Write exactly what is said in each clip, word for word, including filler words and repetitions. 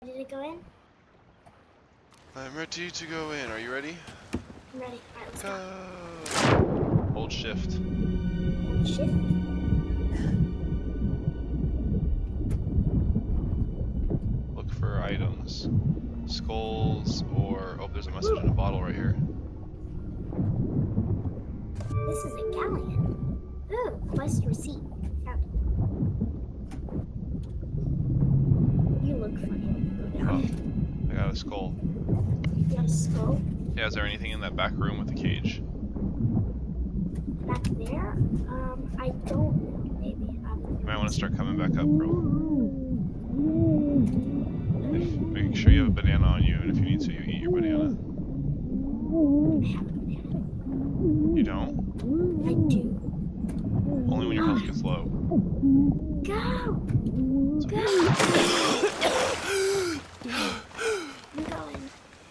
Ready to go in? I'm ready to go in. Are you ready? I'm ready. Alright, let's go. go. Hold shift. Hold shift. Look for items. Skulls or... Oh, there's a message in a bottle right here. This is a galleon. Ooh, quest receipt. Found it. You look funny when you go down. Oh, I got a skull. You got a skull? Yeah, is there anything in that back room with the cage? Back there? Um, I don't know. Maybe. Um, You might want to start coming back up, bro. Make sure you have a banana on you, and if you need to, you eat your banana. I have a banana. You don't? I do. Only when your health gets low. Go! Go! I'm going.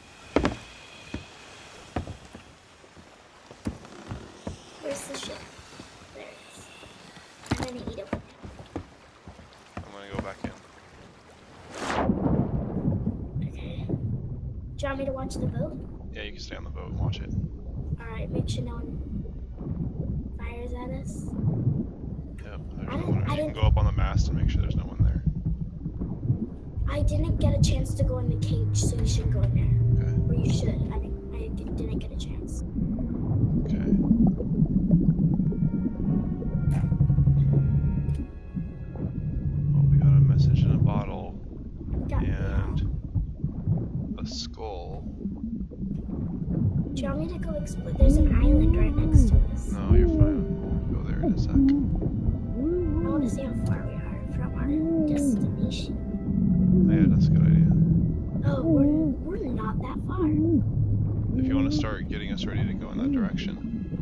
Where's the ship? There it is. I'm gonna eat it. I'm gonna go back in. Okay. Do you want me to watch the boat? Yeah, you can stay on the boat and watch it. Alright, make sure no one fires at us. Yep. I There's no didn't- one. I You can didn't- go up on the mast and make sure there's no one there. I didn't get a chance to go in the cage, so you should go in there. Okay. Or you should. I didn't, I didn't get a chance. Okay. Well, we got a message in a bottle Got and a skull. Do you want me to go explore? There's an island right next to us. No, you're fine. We'll go there in a sec. I want to see how far we are from our destination. Yeah, that's a good idea. Oh, we're, we're not that far. If you want to start getting us ready to go in that direction.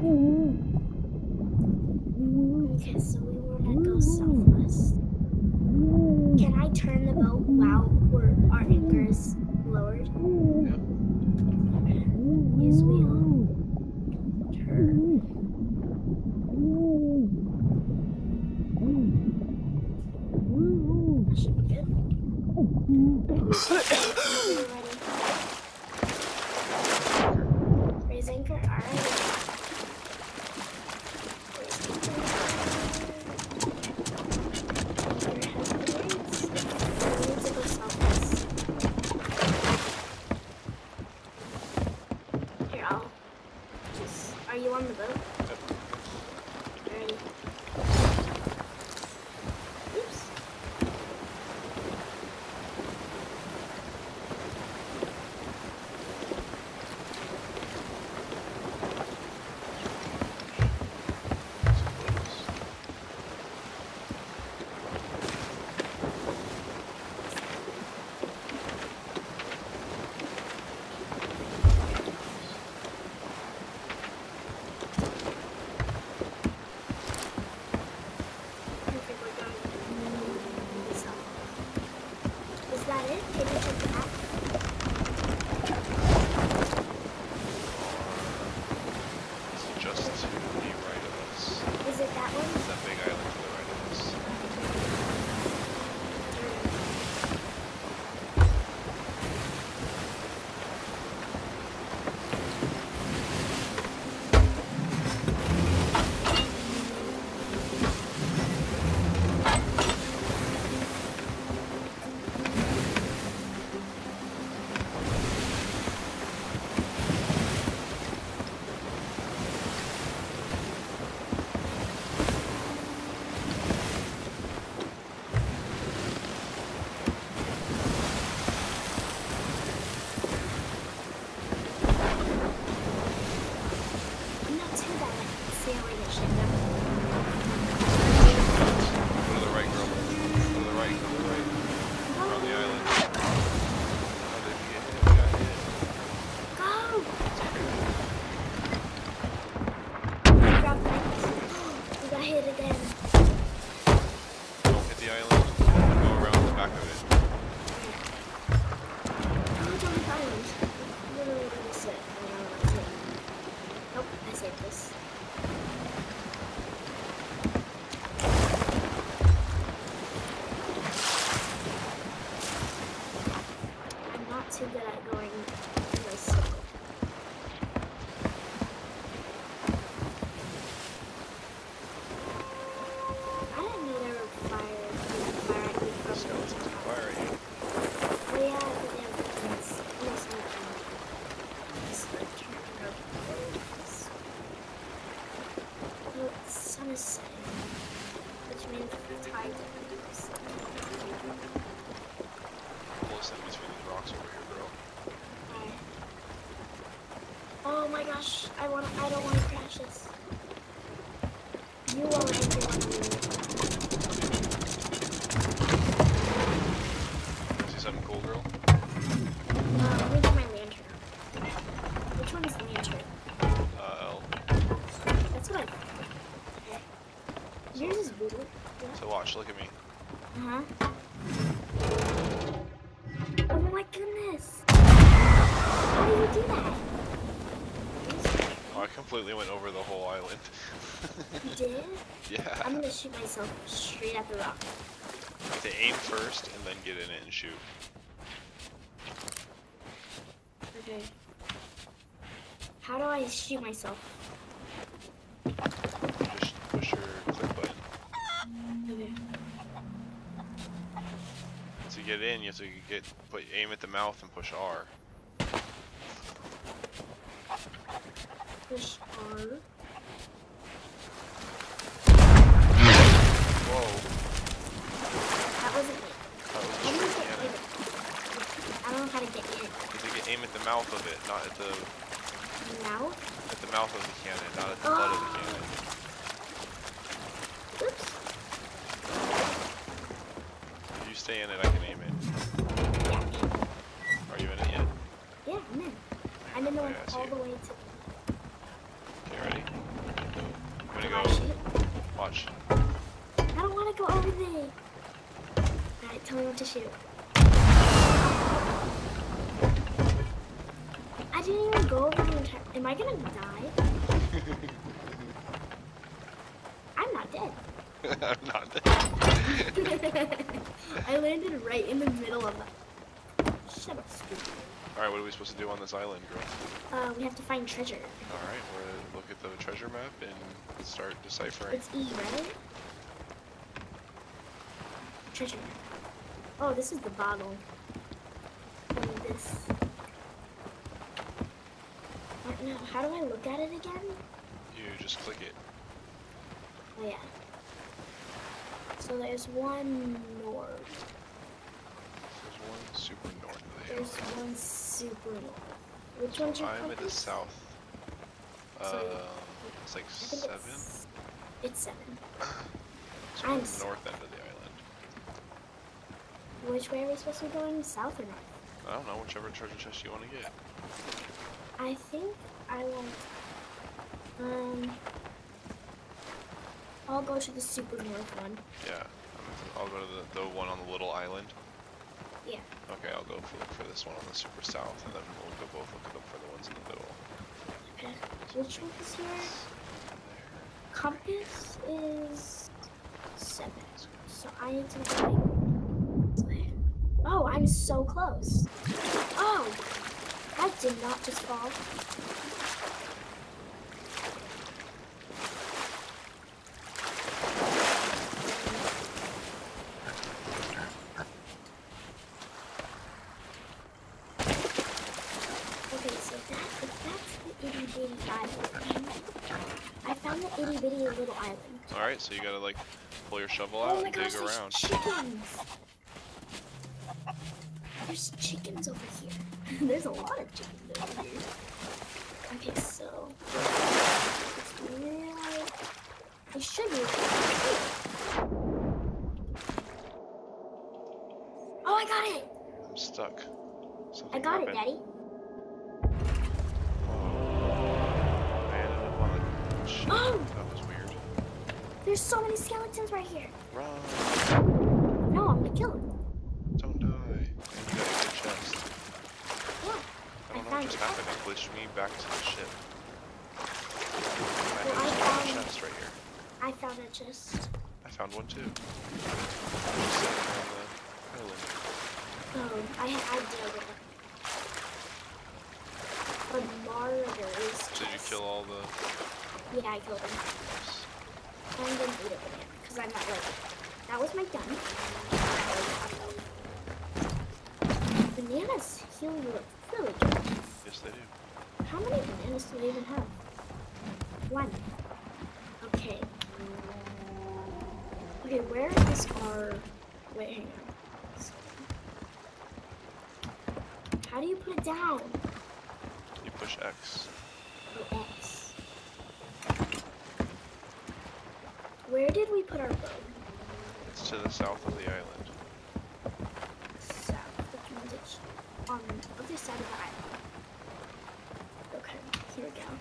Okay, so we want to go southwest. Can I turn the boat while we're, our anchor is lowered? Yep. Okay. Use wheel. Turn. That should be good. Ready. Raise anchor. All right. Here, I'll just. Are you on the boat? Yep. Ready. Oops. Perfect, we're done. So, is that it? Can you check the map? It's just to the right of us. Is it that one? It's that big island to the right of us. not too good at going in a circle. I didn't know there were fire, fire at you from Skeletons can fire at you. Oh yeah, but they have guns. No, it's not gun. It's like camera bows. Oh, the sun is setting, which means the tide is. Close in between these rocks over here, bro. Alright. Oh my gosh, I want I don't want to crash this. You won't enter one of me. See something cool, girl? Uh, let me get my lantern out. Which one is the lantern? Uh, L. That's what I thought. Okay. Yours is blue. Yeah. So watch, look at me. Uh-huh. Oh my goodness! How do you do that? Oh, I completely went over the whole island. You did? Yeah. I'm gonna shoot myself straight at the rock. You have to aim first and then get in it and shoot. Okay. How do I shoot myself? Just push your click button. Okay. To get in, you have to get put aim at the mouth and push R. Push R. Whoa. That wasn't it. That was I didn't just get cannon. in. I don't know how to get in. You have to get aim at the mouth of it, not at the Now? at the mouth of the cannon, not at the butt of the cannon. Oops. If you stay in it, I can aim it. Yeah, in. Are you in it yet? Yeah, I'm in. I'm in the one Okay, I see all you. the way to. Okay, ready? I'm Can gonna I go. shoot? Watch. I don't want to go over there. Alright, tell me what to shoot. I didn't even go over the entire. Am I gonna die? I'm not dead. I'm not dead. I landed right in the middle of that. Shut up, stupid. Alright, what are we supposed to do on this island, girl? Uh, we have to find treasure. Alright, we're gonna look at the treasure map and start deciphering. It's E, right? Treasure. Oh, this is the bottle. And this. What now? How do I look at it again? You just click it. Oh yeah. So there's one north. There's one super north of the There's hill. one super north. Which one's your I'm at the compass? south. So, Um, it's like I think seven. it's, it's seven. So I'm we're s- north end of the island. Which way are we supposed to be going? South or north? I don't know, whichever treasure chest you want to get. I think I want. Um. I'll go to the super north one. Yeah, I'm- I'll go to the, the one on the little island. Yeah. Okay, I'll go for, look for this one on the super south, and then we'll go both look up for the ones in the middle. Okay. Which one is here? Compass is seven. So I need to go. Oh, I'm so close. Oh, that did not just fall. Okay, so that if that's the itty bitty island, I found the itty bitty little island. Alright, so you gotta like pull your shovel Oh out my and gosh, dig there's around. chickens! There's chickens over here. There's a lot of chickens over here. Okay, so it's really it should be right. Oh, I got it! I'm stuck. I Something got it, happened. Daddy. I ended up on the ship. Oh! That was weird. There's so many skeletons right here. Run! No, I'm gonna kill them. Don't die. And you got a good chest. Yeah, I I don't know what found just it. happened. It glitched me back to the ship. I Well, I just found a found- chest right here. I found a chest. I found one too. Just sitting on the island. Oh, I I did it. kill all the... Yeah, I killed him. I'm gonna eat a banana, because I'm not like... That was my gun. Bananas heal you up really good. Yes, they do. How many bananas do they even have? One. Okay. Okay, where is our... Wait, hang on. How do you put it down? You push X. Oh, X. Where did we put our bow? It's to the south of the island. South, which means it's on the other side of the island. Okay, here we go.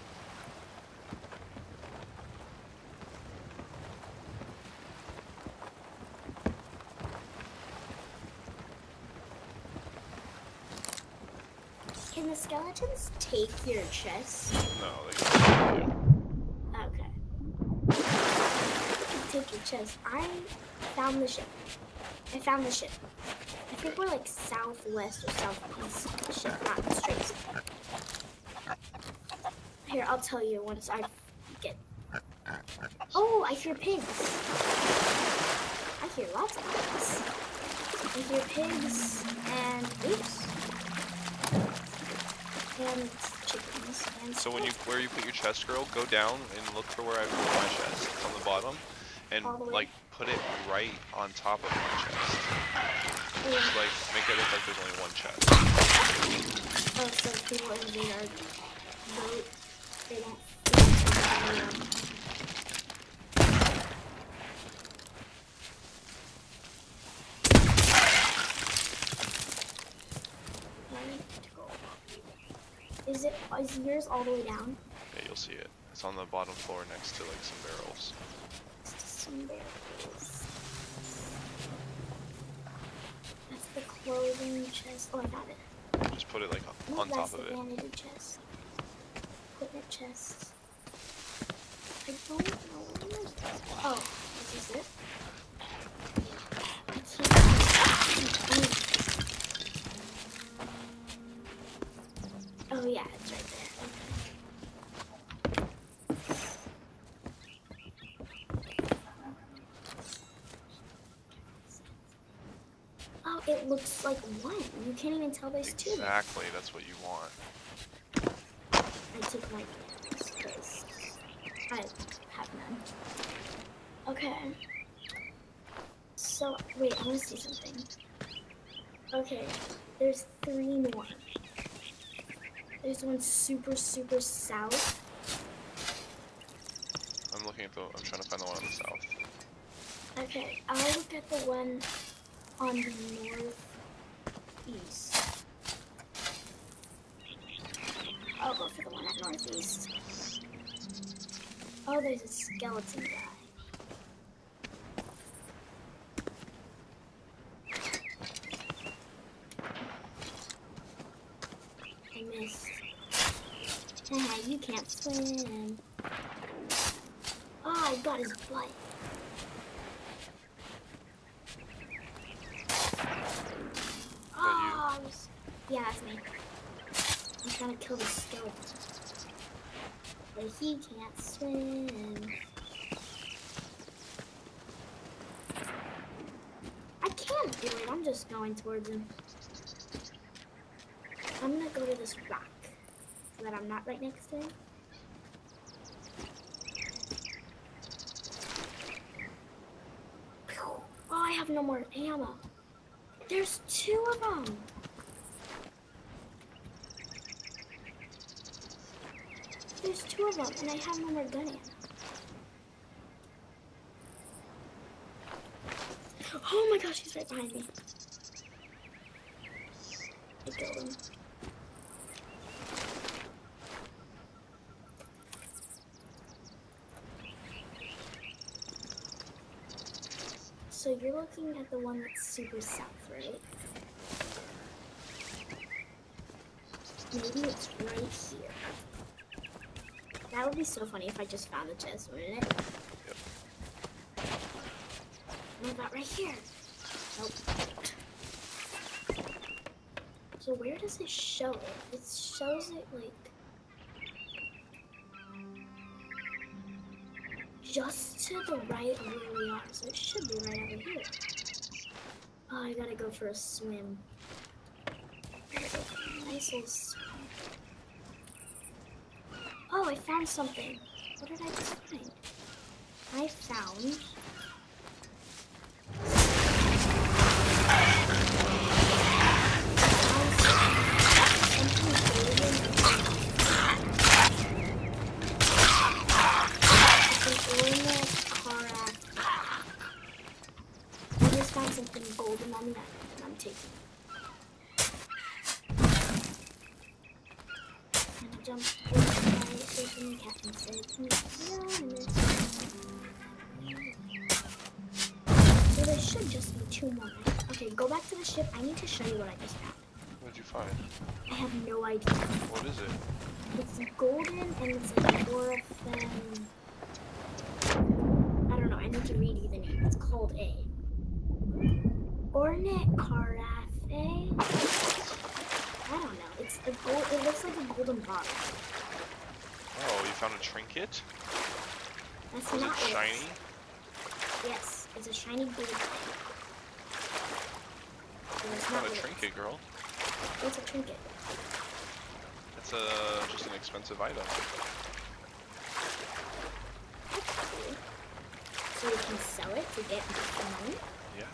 Can the skeletons take your chest? No, they can't kill you. Okay. Take your chest. I found the ship. I found the ship. I think we're like southwest or southeast of the ship, not straight south. Here, I'll tell you once I get... Oh, I hear pigs. I hear lots of pigs. I hear pigs and... Oops. And chickens and So when you where you put your chest, girl, go down and look for where I put my chest. It's on the bottom, and like put it right on top of my chest. Yeah. Just like make it look like there's only one chest. Oh, so people invade our boat. They don't. Is it? Is yours all the way down? Yeah, you'll see it. It's on the bottom floor next to like some barrels. Next to some barrels. That's the clothing chest. Oh, I got it. Just put it like on, Oh, on top that's of the it. vanity chest. Equipment chest. I don't know what it is. Oh, this is it. I can't. Oh yeah, it's right there. Okay. Oh, it looks like one. You can't even tell there's two. Exactly, that's what you want. I took my bananas because I have none. Okay. So, wait, I want to see something. Okay, there's three more. There's one super, super south. I'm looking at the. I'm trying to find the one on the south. Okay, I'll look at the one on the northeast. I'll go for the one at northeast. Oh, there's a skeleton guy. I missed. Haha, you can't swim. Oh, I got his butt. Oh, I was... Yeah, that's me. I'm trying to kill the skeleton. But he can't swim. I can't do it. I'm just going towards him. I'm gonna go to this rock so that I'm not right next to him. Oh, I have no more ammo. There's two of them. There's two of them, and I have no more gun ammo. Oh my gosh, he's right behind me. I killed him. So you're looking at the one that's super south, right? Maybe it's right here. That would be so funny if I just found the chest, wouldn't it? Yep. What about right here? Nope. So where does it show it? It shows it like... just to the right of where we are, so it should be right over here. Oh, I gotta go for a swim. Nice little swim. Oh, I found something. What did I just find? I found... something golden on the island, and I'm taking it. And I jumped over my open captain said, so there should just be two more. Okay, go back to the ship. I need to show you what I just found. What did you find? I have no idea. What is it? It's golden and it's like Orphan. I don't know. I need to read you the name. It's called A. Ornate Carafe? I don't know. It's a gold. It looks like a golden bottle. Oh, you found a trinket? That's Was not it shiny? It yes, it's a shiny gold thing. It's not a trinket, girl. What's a trinket? It's a just an expensive item. So you can sell it to get extra money? Yeah.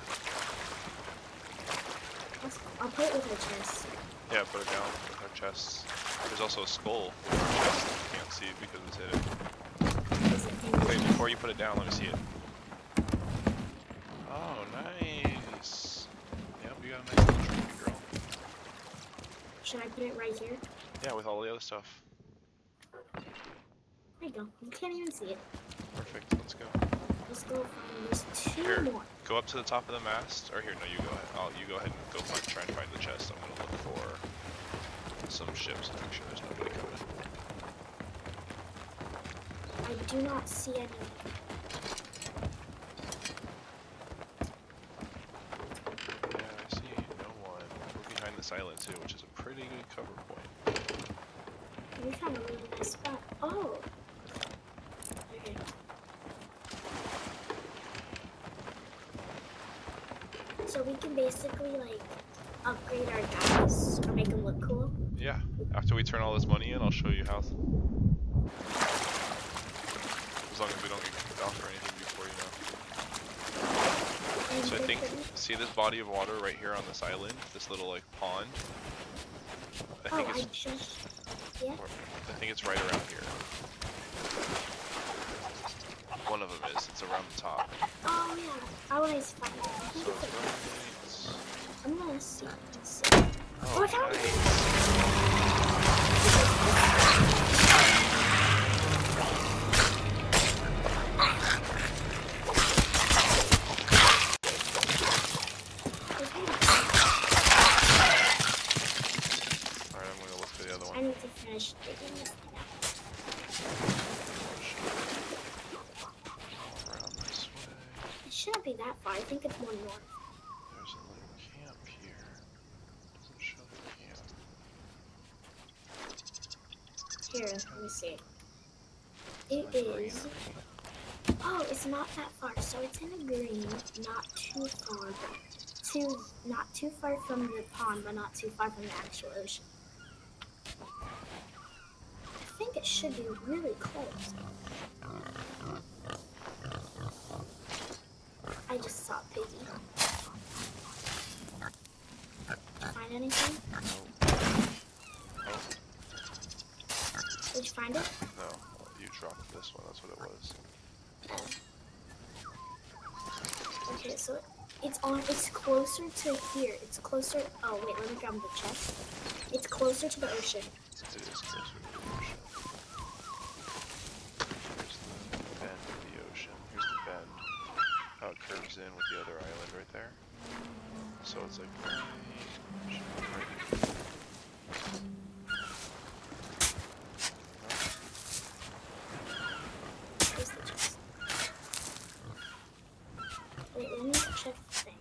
I'll put it with our chest. Yeah, put it down with our chests. There's also a skull with our chest that you can't see because it's hidden. Is it Wait, before you put it down, let me see it. Oh, nice. Yep, you got a nice little trinket, girl. Should I put it right here? Yeah, with all the other stuff. There you go. You can't even see it. Perfect, let's go. Let's go find, there's two Here, more. go up to the top of the mast, or here, no, you go ahead. I'll, you go ahead and go find, try and find the chest. I'm gonna look for some ships and make sure there's nobody coming. I do not see any. Yeah, I see no one. We're behind this island too, which is a pretty good cover point. We found a really nice spot. Oh! Okay. So we can basically like upgrade our guys or make them look cool. Yeah, after we turn all this money in, I'll show you how. As long as we don't get kicked off or anything before, you know. So I think, see this body of water right here on this island, this little like pond? I think oh, it's, I just, yeah. I think it's right around here. One of them is, it's around the top. Oh yeah, I want to find it. I think So it's it's like, I'm gonna see. Let's see. Oh, oh I found nice. Alright, I'm gonna look for the other one. I need to finish digging this thing out. Around this way. It shouldn't be that far. I think it's more north. There's a little camp here. Doesn't show the camp. Here, let me see. It Like green. is. Oh, it's not that far. So it's in a green, not too far, but too not too far from the pond, but not too far from the actual ocean. I think it should be really close. I just saw Piggy. Find anything? Nope. Nope. Did you find it? No, you dropped this one, that's what it was. Okay, so it's on. It's closer to here. It's closer. Oh wait, let me grab the chest. It's closer to the ocean. It is closer to the ocean. Here's the bend of the ocean. Here's the bend. How it curves in with the other island right there. So it's like right, right. Where's the chest? Wait, let me check the thing.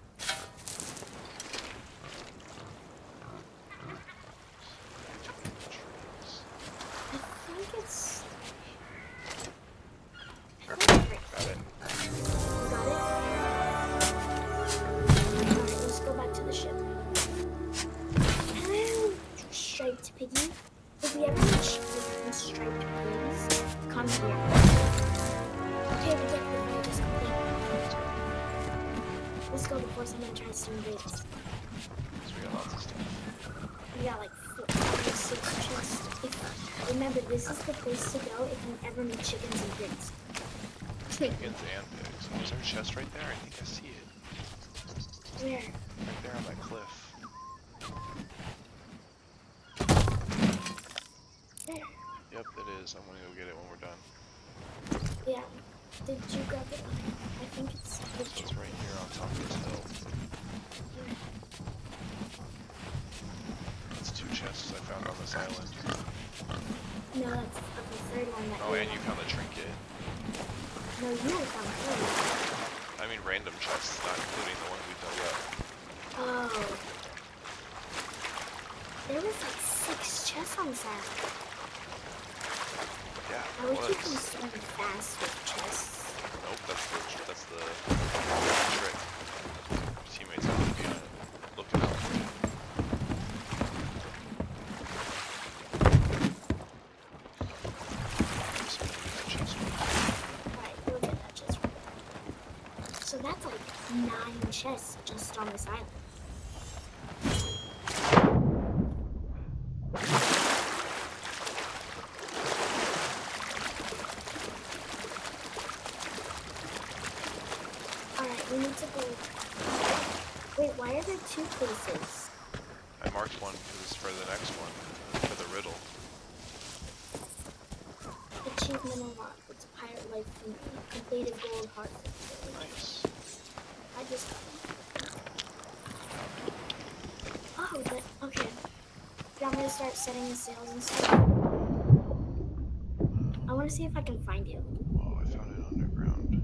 I think it's. I think it's right someone tries to invade us. So we got lots of stuff. We got like four, five, six chests. If, remember, this is the place to go if you ever need chickens and pigs. Chickens and pigs. Oh, is there a chest right there? I think I see it. Where? Right there on that cliff. There. Yep, it is. I'm gonna go get it when we're done. Yeah. Did you grab it? I think it's. So it's right here on top of this hill. That's two chests I found on this island. No, that's the third one that Oh, you and you found the trinket. No, you found the third one. I mean random chests, not including the ones we dug up. Oh. There was like six chests on this island. Yeah, Why it would you was. come so fast with chests? Nope, that's the that's the trick. Your teammates have to be on it. Looking out for you. So we'll get that chest one. Alright, we'll get that chest right. So that's like nine chests just on this island. Alright, we need to go. Wait, why are there two places? I marked one because it's for the next one, for the riddle. Achievement unlocked. It's a pirate life from completed gold heart. Nice. I just got one. Oh, that, okay. Do you want me to start setting the sails and stuff? I want to see if I can find you. Oh, I found an underground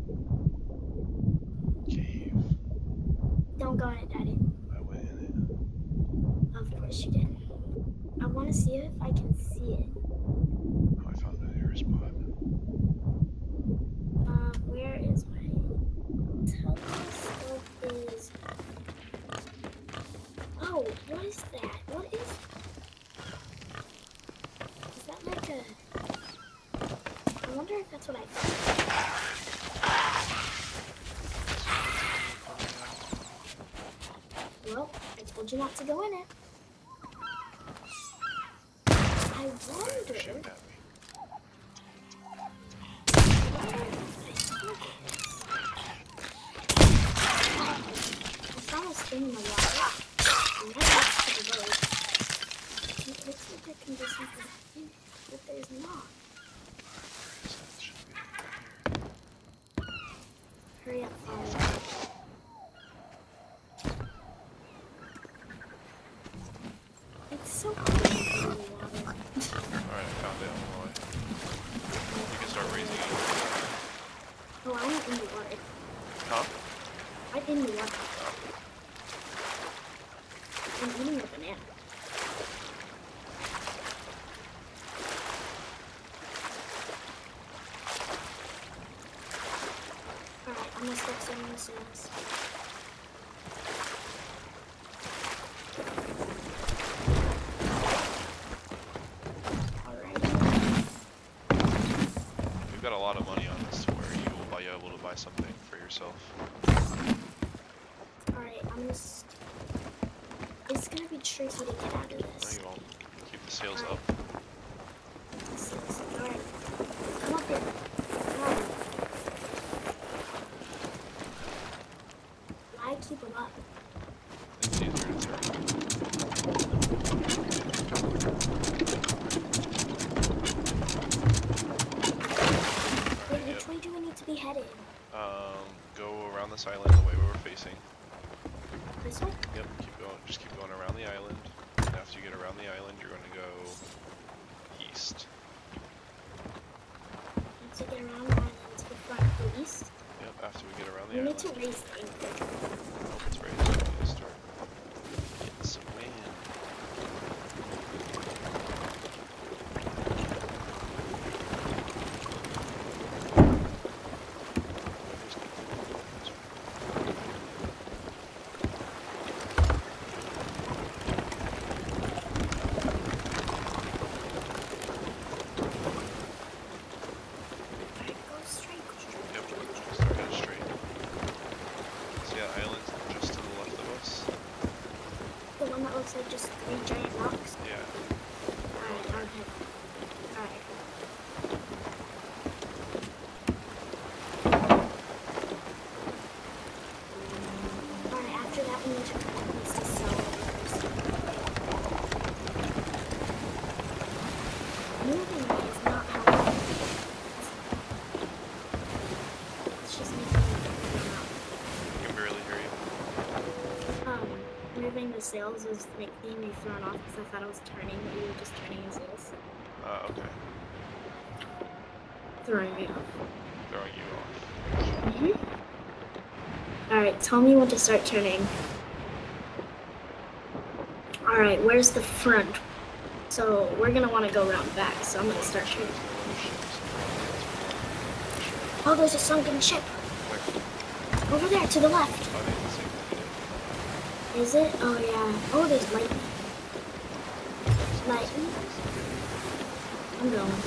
cave. Don't go in it, Daddy. I went in it. Of course you did. I want to see if I can see it. Oh, I found an air spot. Uh, where is my telescope? Is oh, what is that? What is? Is that like a? I wonder if that's what I found. Well, I told you not to go in it. I wonder. Shoot at me. It's almost in the water. Right next to the road. It looks like there can be something in it, but there's not. Where is it? It should be right here. Hurry up, follow. It's so hard to get in the water. Alright, I found it on the way. You can start raising it. Oh, I'm in the water. Huh? I'm in the water. I'm eating a banana. Alright, I'm gonna start setting the sails. Alright. We've got a lot of money on this to where you will be able to buy something for yourself. Alright, I'm gonna. St it's gonna be tricky to get out of No, this. you won't. Keep the sails Alright. up. Alright. Come up here. Come on. Why keep them up? It's easier to turn. Wait, which way do we need to be headed? Um, go around this island the way we were facing. This way? Yep, keep going. Just keep going around the island. And after you get around the island, you're going to go east. Once we get around the island to the front, go east. Yep, after we get around the We island. need to raise the anchor. Oh, it's right. We need to start getting some wind. Alright, go straight, go straight. Yep, just start heading straight. See that island? just three giant rocks? Yeah. Alright, okay. Alright. Alright, after that we need to find a place to sell first. Moving is not helping. It's just making me figure out. I can barely hear you. Um, moving the sails was making me thrown off because I thought I was turning, but you were just turning the sails. Uh, okay. Throwing me off. Throwing you off. Mm-hmm. Alright, tell me when to start turning. Alright, where's the front? So, we're gonna want to go around back, so I'm gonna start turning. Oh, there's a sunken ship! Over there, to the left! Is it? Oh, yeah. Oh, there's lightning. Lightning? I'm going.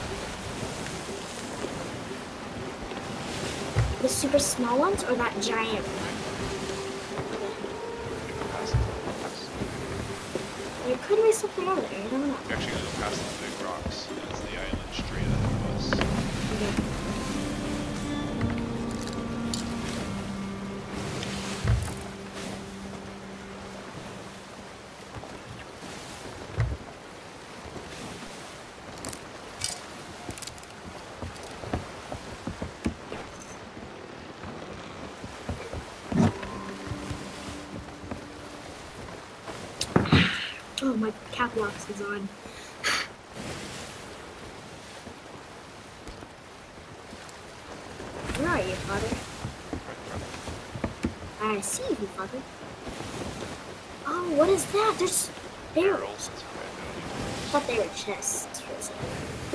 The super small ones or that giant one? There could be something over there, I don't know. We're actually gonna go past the big rocks. That's the island straight ahead of us. Okay. Oh, my cap locks is on. Where are you, father? I see you, father. Oh, what is that? There's barrels. I thought they were chests for a second.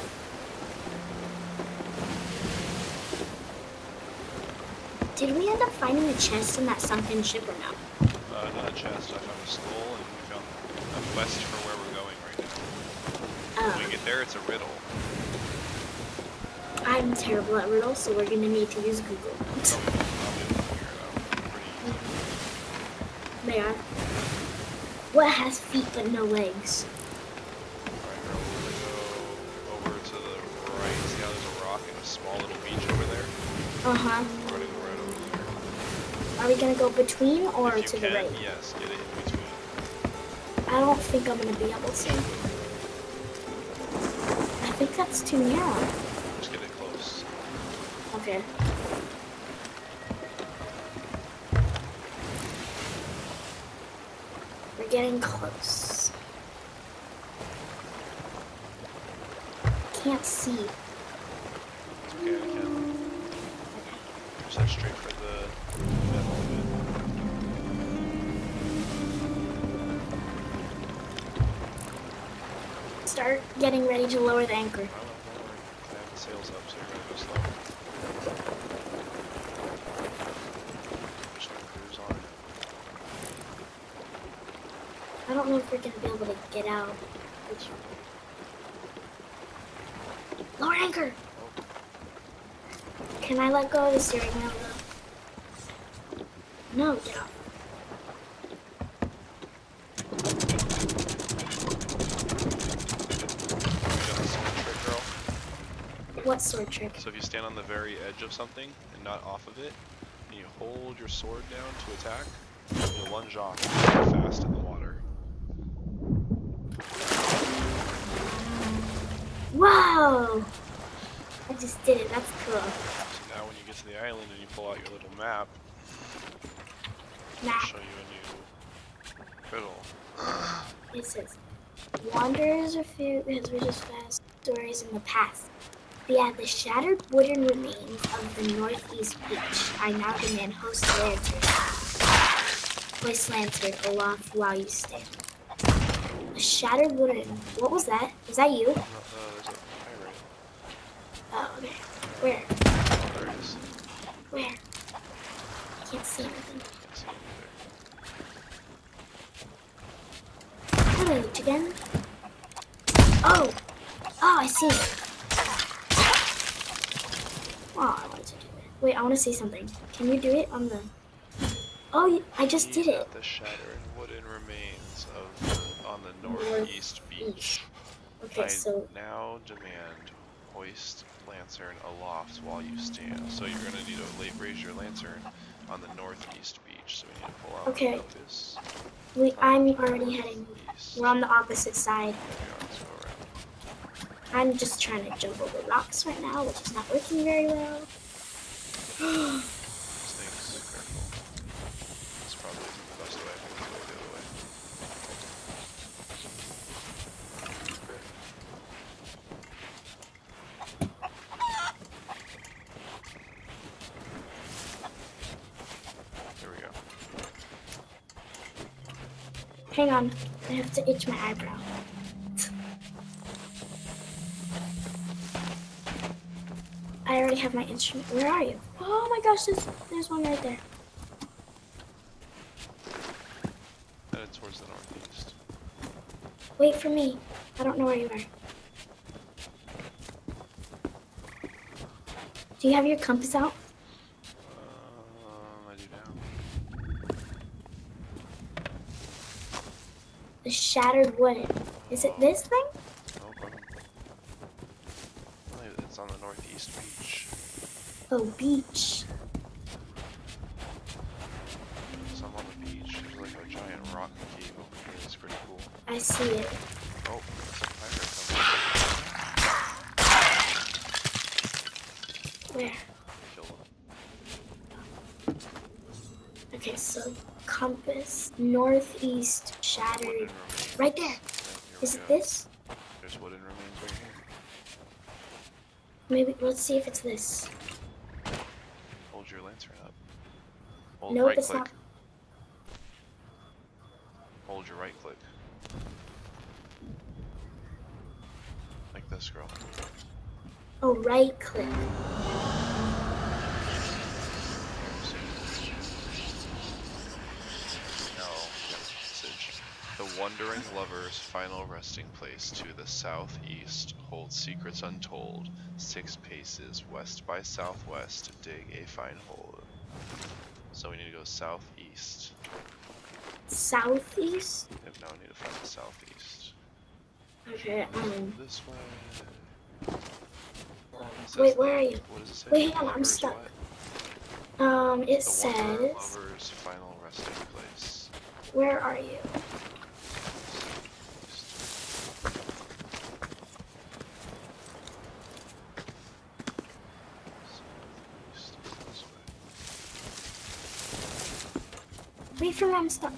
Did we end up finding a chest in that sunken ship or no? Uh, not a chest. I found a skull, and we found a quest for where we're going right now. Oh. When we get there, it's a riddle. I'm terrible at riddles, so we're gonna need to use Google. I'll be able to figure it out pretty easy. They are. What has feet but no legs? Alright, girl, we're gonna go over to the right. See how there's a rock and a small little beach over there? Uh-huh. We're gonna go right over there. Are we gonna go between or If you to can, the right? yes, get it in between. I don't think I'm gonna be able to. I think that's too narrow. Just get it close. Okay. We're getting close. Can't see. It's okay, I can. Just head straight for the middle of it. Start getting ready to lower the anchor. I don't know, don't worry. I have the sails up, so you're gonna go slow. Just gonna cruise on it. I don't know if we're gonna be able to get out. Which... Lower anchor! Can I let go of the steering wheel though? No, get off. What sword trick? So if you stand on the very edge of something and not off of it, and you hold your sword down to attack, you'll lunge off really fast in the water. Whoa! I just did it. That's cool. So now when you get to the island and you pull out your little map, Map. I'll show you a new riddle. It says, wanderers are few because we're just fast stories in the past. Yeah, the shattered wooden remains of the northeast beach. I now demand host lantern. Hoist lantern aloft while you stand. A shattered wooden. What was that? Was that you? Uh, there's a pirate. Oh, okay. Where? Oh, there it is. Where? I can't see anything. Can't see it Hello, chicken. Oh! Oh, I see it. Oh, I wanted to do it. Wait, I want to see something. Can you do it on the... Oh, you, I just did it. The shattered wooden remains of on the northeast beach. Northeast. Okay, I so now demand hoist lantern aloft while you stand. So you're gonna need to lay, raise your lantern on the northeast beach. So we need to pull out Okay. the compass. we, Uh, I'm already heading. northeast. We're on the opposite side. There we are, let's go around. I'm just trying to jump over rocks right now, which is not working very well. Snakes, careful. This probably isn't the best way. I think we'll go the other way. There we go. Hang on, I have to itch my eyebrow. I already have my instrument. Where are you? Oh my gosh, there's, there's one right there. Headed towards the northeast. Wait for me. I don't know where you are. Do you have your compass out? Um, I do now. The shattered wooden. Is it this thing? No problem. Oh, it's on the northeast beach. Oh, beach. So I'm on the beach. There's like a giant rock cave over here. It's pretty cool. I see it. Oh, there's a pirate coming. Where? Kill him. Okay, so compass, northeast, shattered. Wooden remains. Right there. Yeah, here Is we it go. this? There's wooden remains right here. Maybe, let's see if it's this. Hold your lantern up. Hold Nope, right it's click. not. Hold your right click. Like this, girl. Oh, right click. No, message. The wandering lover's final resting place to the southeast holds secrets untold. Six paces west by southwest, dig a fine hole. So we need to go southeast. Southeast? Yep, now we need to find the southeast. Okay, um, This way. um It says wait, where are the- you? What does it say? Wait, The hang on, I'm lover's stuck. what? Um, it The wandering says, lover's final resting place. where are you? Southeast. This way. Wait for me, I'm stuck.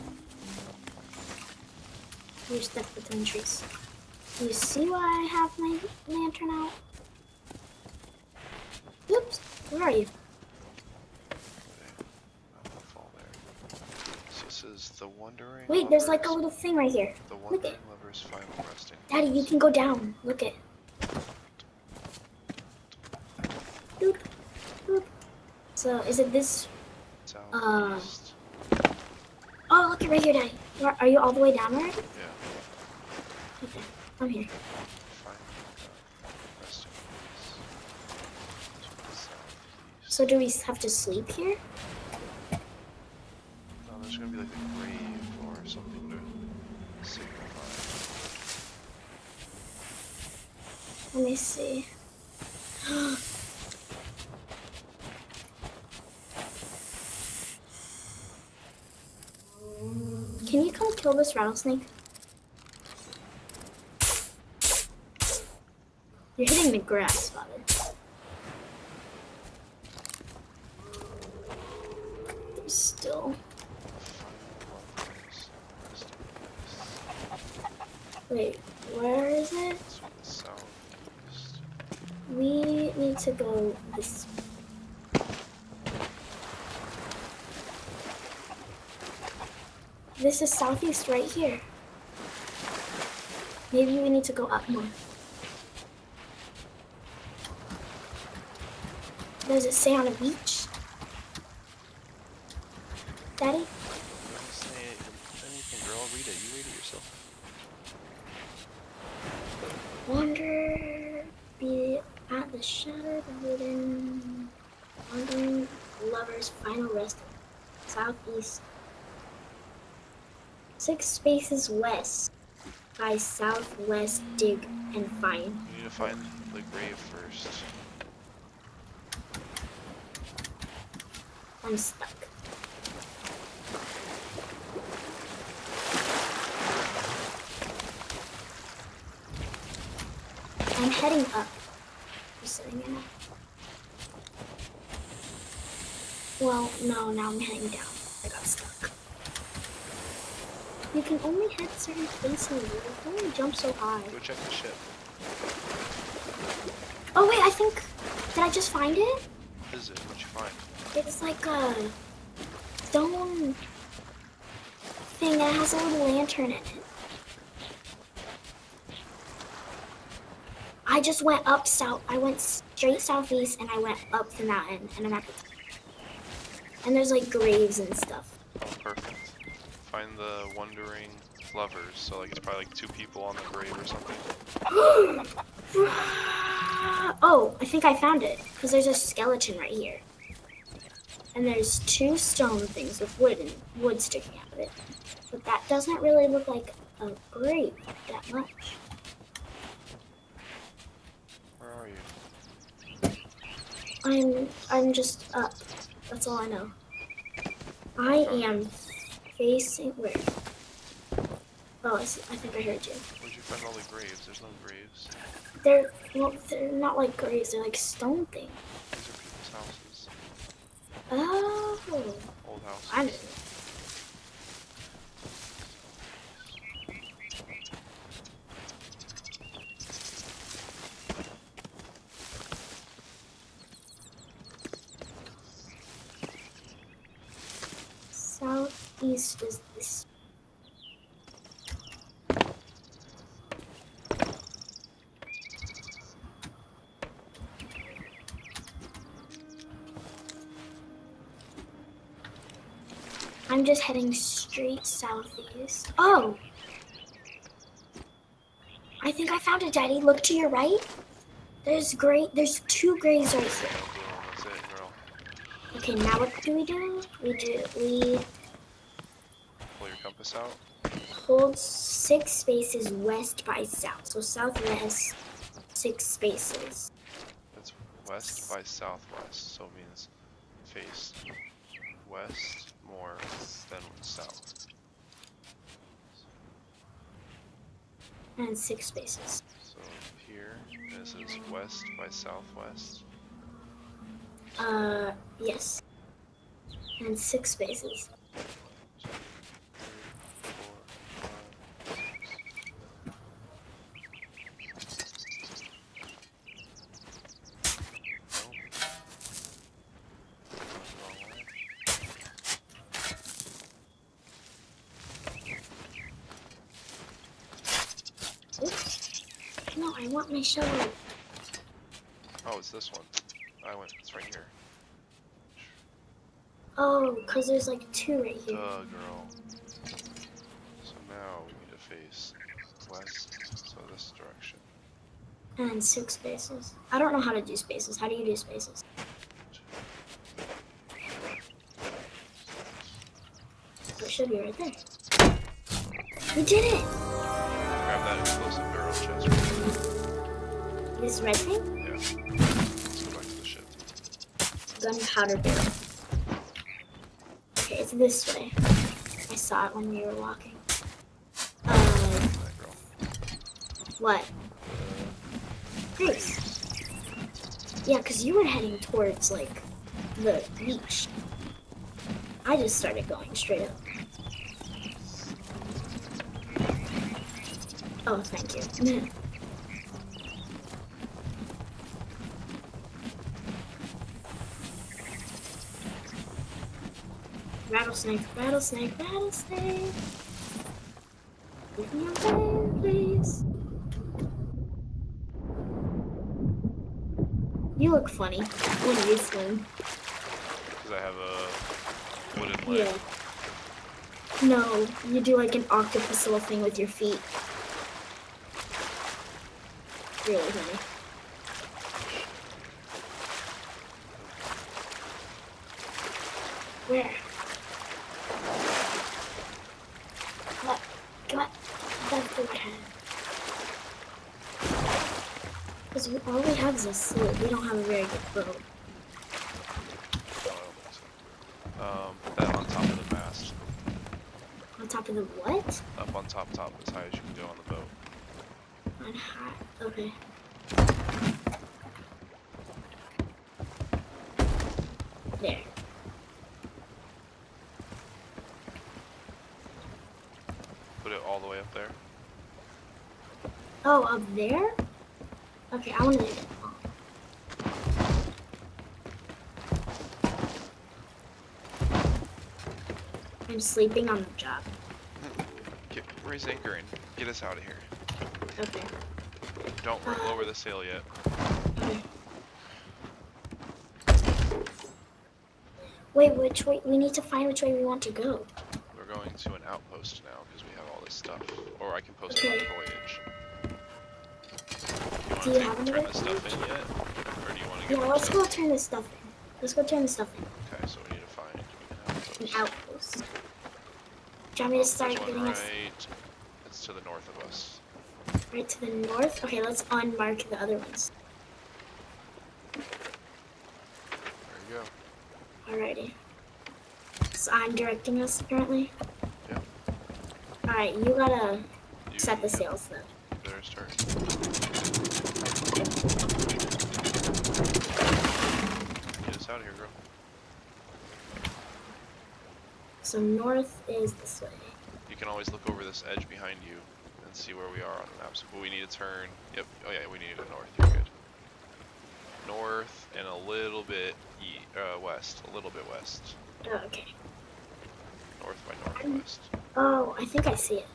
You're stuck between trees. You see why I have my lantern out? Oops, where are you? I'm gonna fall there. So this is the wandering. Wait, there's like a Lovers- little thing right here. The Look wandering it. lover's final resting. Daddy, you place. can go down. Look it. Boop, boop. So, is it this? Southeast. Oh, look it right here, Daddy. Are are you all the way down already? Yeah. Okay, I'm here. Final uh, resting place. To the southeast. So, do we have to sleep here? No, there's gonna be like a grave or something to signify. Let me see. Can you come kill this rattlesnake? You're hitting the grass, Father. There's still. Final lover's resting place. Wait, where is it? To the southeast. We need to go this. This is southeast right here. Maybe we need to go up more. Does it say on a beach? Daddy? You don't say anything, girl. Read it. You read it yourself. Wander be at the shattered wooden wandering lover's final resting. Southeast. Six spaces west. by southwest, dig, and find. You need to find the grave first. I'm stuck. I'm heading up. You're sitting in it. Well, no, now I'm heading down. I got stuck. You can only head certain places. You can only jump so high. Go check the ship. Oh wait, I think... Did I just find it? What is it? What'd you find? It's like a stone thing that has a little lantern in it. I just went up south. I went straight southeast and I went up the mountain and I'm at the top. And there's like graves and stuff. Oh, perfect. Find the wandering lovers. So like it's probably like two people on the grave or something. Oh, I think I found it. Because there's a skeleton right here. And there's two stone things with wood and wood sticking out of it. But that doesn't really look like a grave that much. Where are you? I'm I'm just up. That's all I know. I am facing where? Oh, I, see, I think I heard you. Where'd you find all the graves? There's no graves. They're well, they're not like graves. They're like stone things. These are people's houses. Oh, Old houses. I know. Southeast is this. I'm just heading straight southeast. Oh! I think I found it, Daddy. Look to your right. There's great. There's two graves right here. That's it, girl. Okay, now what do we do? We do we Pull your compass out. hold six spaces west by south. So southwest, six spaces. That's west by southwest, so it means face west more than south. And six spaces. So here, this is west by southwest. Uh, yes. And six spaces. Two, three, four, five, six. Oops. No, I want my shovel. Oh, it's this one. I went, it's right here. Oh, because there's like two right here. Duh, girl. So now we need to face west, so this direction. And six spaces. I don't know how to do spaces. How do you do spaces? It should be right there. We did it! Grab that explosive barrel chest right there. This red thing? Yeah. Let's go back to the ship. Gunpowder barrel. Okay, it's this way. I saw it when we were walking. Uh, That girl. what? Grace. Yeah, because you were heading towards, like, the beach. I just started going straight up. Oh, thank you. Rattlesnake, rattlesnake, rattlesnake. Leave me alone, please. You look funny when you swim. Because I have a wooden leg. Yeah. No, you do like an octopus little thing with your feet. Really funny. Where? Come on, come on. That have the cat. Because we, all we have is a slope. We don't have a very good boat. No, I don't think so. Um, put that on top of the mast. On top of the what? Up on top, top, as high as you can go on the boat. On high. Okay. There. Put it all the way up there. Oh, up there? Okay, I want to leave it. I'm sleeping on the job. Get, raise anchor and get us out of here. Okay. Don't Uh, lower the sail yet. Okay. Wait, which way? We need to find which way we want to go. We're going to an outpost now because we have all this stuff. Or I can post Okay. it on Voyage. Do Do you you have want to another turn the stuff in yet? Or do you want to get Yeah, let's into go it? turn this stuff in. Let's go turn this stuff in. Okay, so we need to find an outpost. An outpost. Do you want me to start There's one getting us right. It's to the north of us. right to the north? Okay, let's unmark the other ones. There you go. Alrighty. So I'm directing us currently? Yeah. Alright, you gotta You set the sails then. better start. Get us out of here, girl. So north is this way. You can always look over this edge behind you and see where we are on the maps. But we need to turn. Yep. Oh yeah, we need to go north. You're good. North and a little bit e uh, west. A little bit west. Oh, okay. North by northwest. Oh, I think I see it.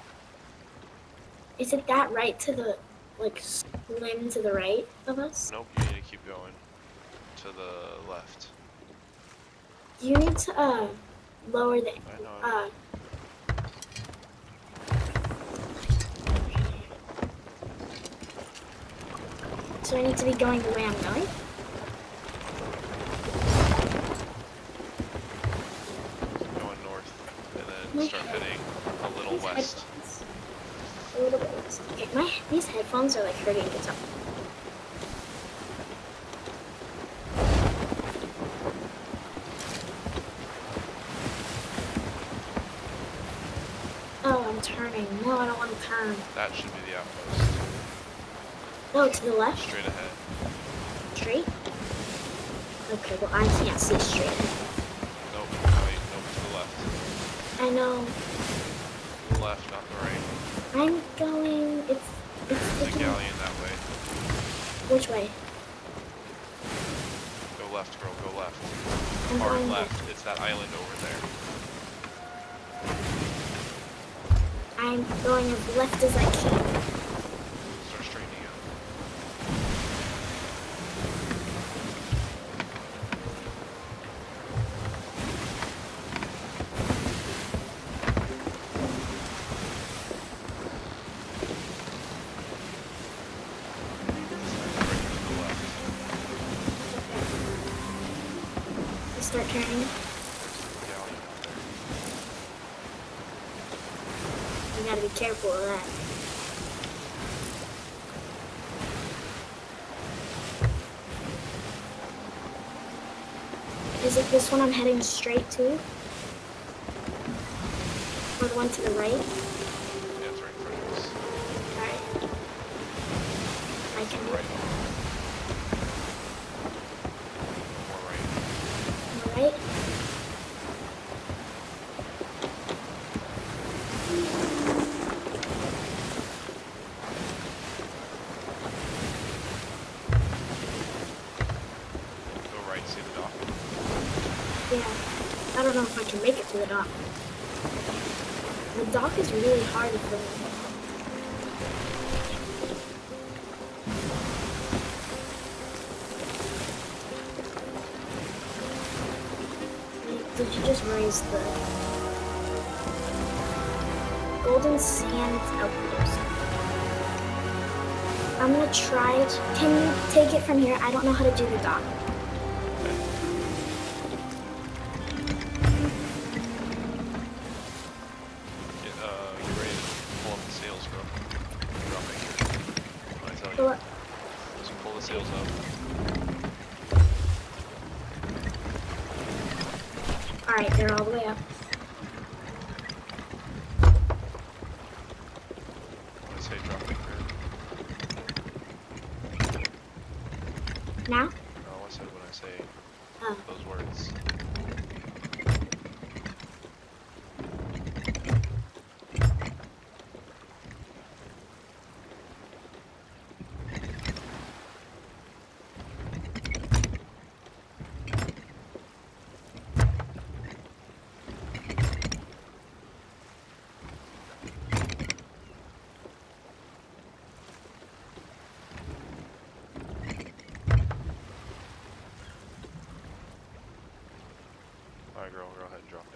Is it that right to the, like, swim to the right of us? Nope. You need to keep going to the left. You need to, uh, lower the, I know. uh, so I need to be going the way I'm going? Going north and then My start head- heading a little these west. headphones. A little bit west. Okay, my, these headphones are, like, hurting to talk. Oh, I'm turning. No, I don't want to turn. That should be the outpost. No, to the left? Straight ahead. Straight? Okay, well, I can't see straight. Nope. Wait. Nope. To the left. I know. The left, not the right. I'm going. It's. It's The taking- galleon that way. Which way? Go left, girl. Go left. I'm Hard going left. It's that island over there. I'm going as left as I can. Start straightening out. Let's start turning. We gotta be careful of that. Is it this one I'm heading straight to? Or the one to the right? Yeah, it's right in front of us. Alright. I can do Right. it. More right. On the right? Go right, see the dock. Yeah. I don't know if I can make it to the dock. The dock is really hard for me. Did you just raise the Golden Sands Outpost? I'm gonna try to, can you take it from here? I don't know how to do the dock. Get, uh, get ready to pull up the sails sail up. So pull the sails up. Alright, they're all the way up. When I say drop anchor. Now? No, I said when I say Oh. those words. Alright, girl, go ahead and drop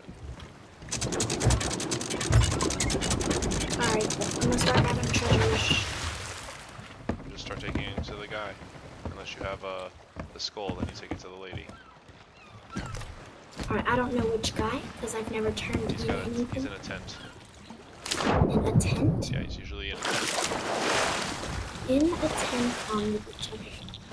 it. Alright, I'm gonna start grabbing treasures. Just start taking it to the guy. Unless you have uh, the skull, then you take it to the lady. Alright, I don't know which guy, because I've never turned He's in got a, anything. he's in a tent. In a tent? Yeah, he's usually in a tent. In a tent on the beach. Okay.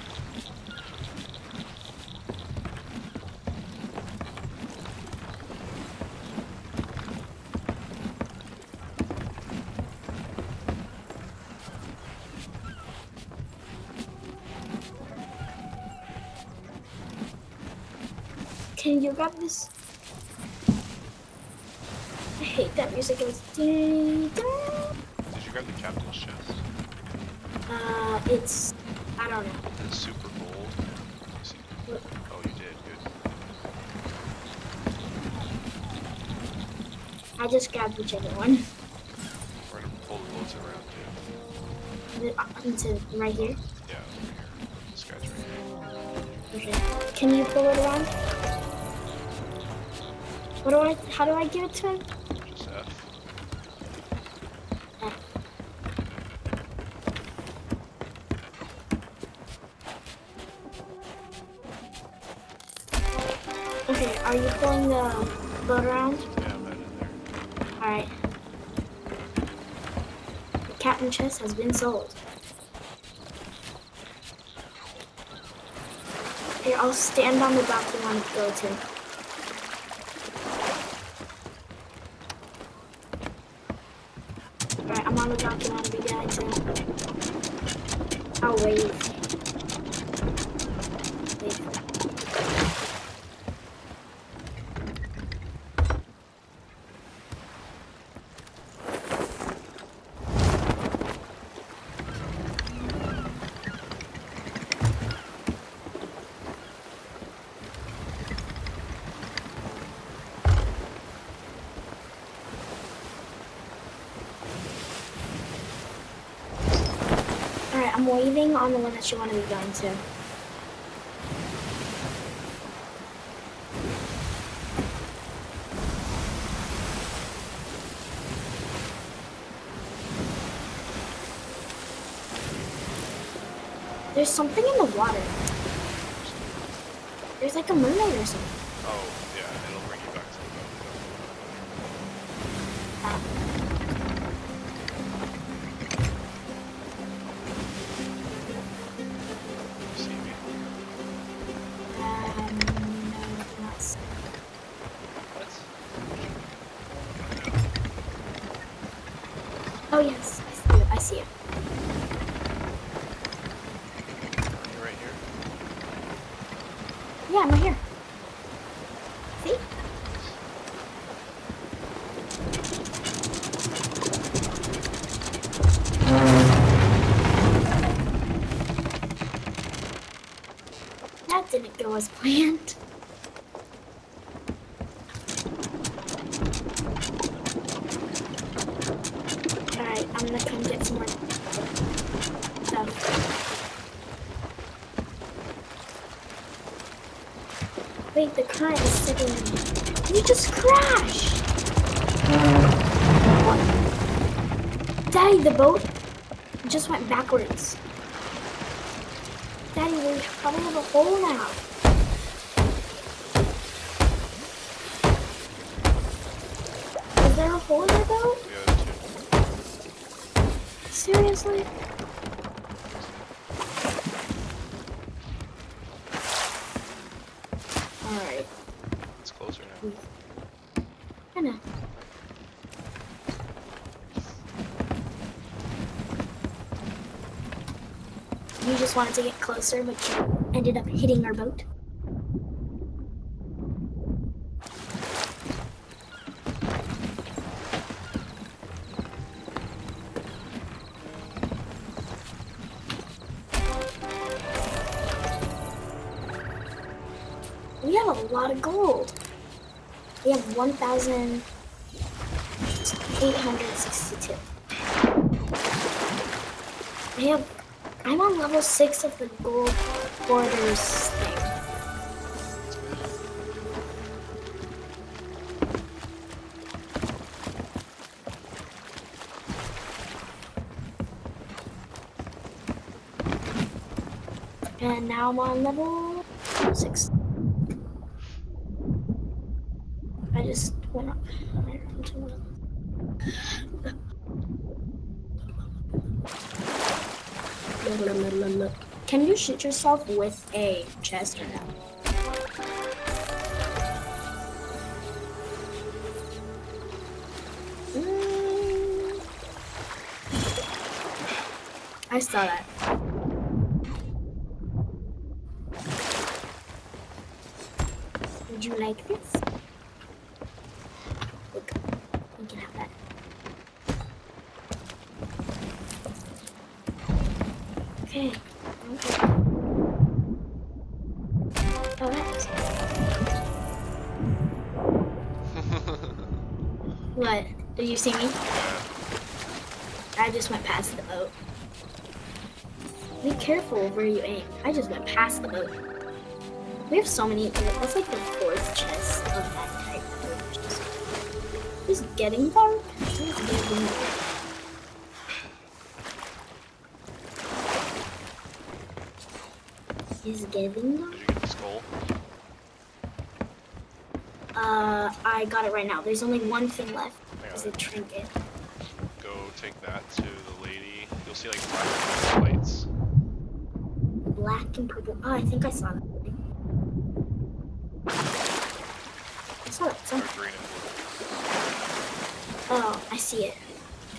Can you grab this? I hate that music. It goes. Ding, ding. Did you grab the captain's chest? Uh, it's. I don't know. It's super gold. Let me see. What? Oh, you did. Good. I just grabbed whichever one. We're gonna pull the boats around too. The- uh, Into right here. Yeah, over here. This guy's right here. Okay. Can you pull it around? What do I? How do I give it to him? Just F. F. Okay. Are you pulling the boat around? Yeah, I'm right in there. All right. The captain chest has been sold. Here, I'll stand on the dock you want to go to. Alright, I'm on the dock you want to be guy to. I'll wait. Wait. Alright, I'm waiting on the one that you want to be going to. There's something in the water. There's like a mermaid or something. Oh, yeah, it'll bring you back to the boat. Ah. You see me? Um, no, not s- What? Oh yes, I see it. I see it. Are you right here? Yeah, I'm right here. See? That didn't go as planned. Alright, I'm gonna come get some more stuff. Wait, the current is sitting in. You just crashed! What? Daddy, the boat just went backwards. Daddy, we probably have a hole now. Is there a hole in the boat? The other two. Seriously? I know. You just wanted to get closer, but you ended up hitting our boat. We have a lot of gold. We have one thousand eight hundred sixty-two. We have, I'm on level six of the gold borders thing. And now I'm on level six. I just went up. Can you shoot yourself with a chest or no? Mm. I saw that. Would you like this? Look, you can have that. Okay. Okay. Alright. What? Did you see me? I just went past the boat. Be careful where you aim. I just went past the boat. We have so many. That's like the fourth chest of that type. It's getting dark. It's getting dark. Is getting dark. Did you get the skull? Uh, I got it right now. There's only one thing left. Is a trinket. Go take that to the lady. You'll see like five lights. Black and purple. Oh, I think I saw that. I saw that somewhere. Green and blue. Oh, I see it.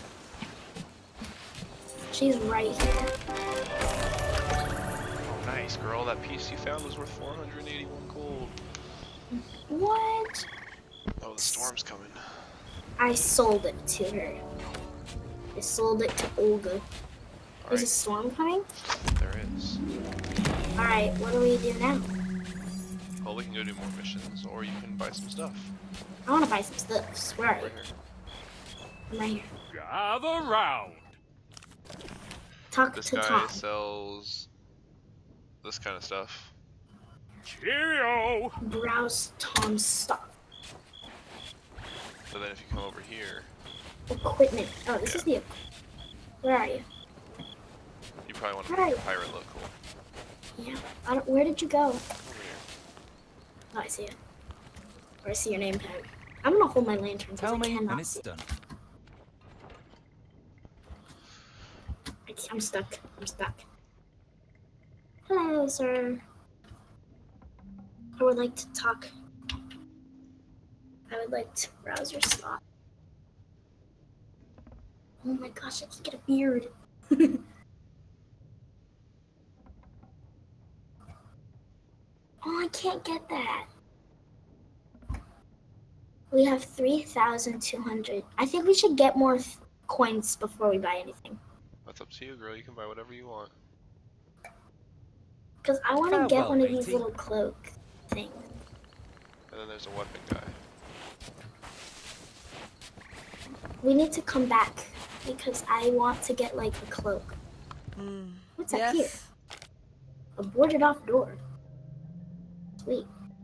She's right here. Oh, nice, girl. That piece you found was worth four hundred eighty-one gold. What? Oh, the storm's coming. I sold it to her. I sold it to Olga. All There's right. a storm coming? There is. Alright, what do we do now? Well, we can go do more missions, or you can buy some stuff. I want to buy some stuff. Where are you? Right here. I'm right here. Gather round. Talk This to guy Tom. sells this kind of stuff. Cheerio. Browse Tom's stuff. But then if you come over here, Equipment. Oh, this Yeah. is the. Where are you? you probably want to Right. make your pirate look cool. Yeah. I don't, where did you go? Over here. Oh, I see it. Or I see your name tag. I'm gonna hold my lantern because Tell I me when cannot it's see. done. I- I'm stuck. I'm stuck. Hello, sir. I would like to talk. I would like to browse your stuff. Oh my gosh, I can get a beard. Oh, I can't get that. We have three thousand two hundred. I think we should get more th- coins before we buy anything. That's up to you, girl. You can buy whatever you want. Because I want to Farewell, get one of these matey. little cloak things. And then there's a weapon guy. We need to come back because I want to get like a cloak. Mm, What's up yes. here? A boarded off door. Sweet.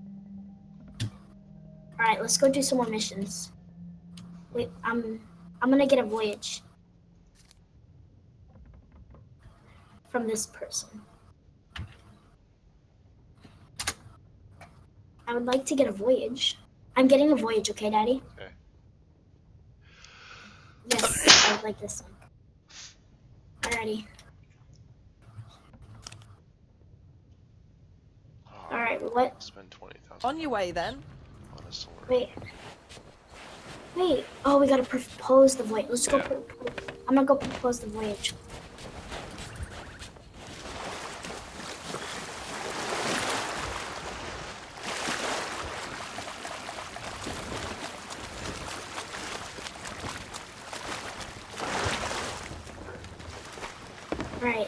Alright, let's go do some more missions. Wait, I'm I'm gonna get a voyage from this person. I would like to get a voyage. I'm getting a voyage, okay, Daddy? Okay. Yes, I would like this one. Alrighty. Oh, Alright, what? Spend twenty thousand. On your way then. On a this will work. Wait. Wait. Oh, we gotta propose the voyage. Let's go. Yeah. Pro I'm gonna go propose the voyage. Right.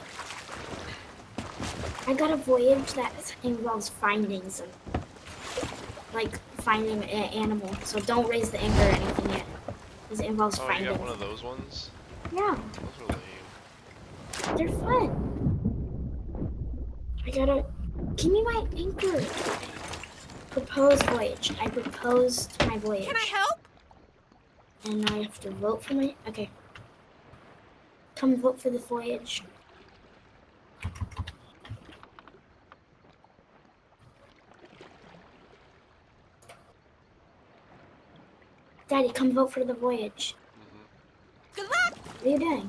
I got a voyage that involves finding some, like finding an animal. So don't raise the anchor or anything yet, because it involves Oh, finding. you got one of those ones? Yeah, Those are lame. they're fun. I gotta give me my anchor. Propose voyage. I proposed my voyage. Can I help? And I have to vote for my. Okay. Come vote for the voyage. Daddy, come vote for the voyage. Mm-hmm. Good luck. What are you doing?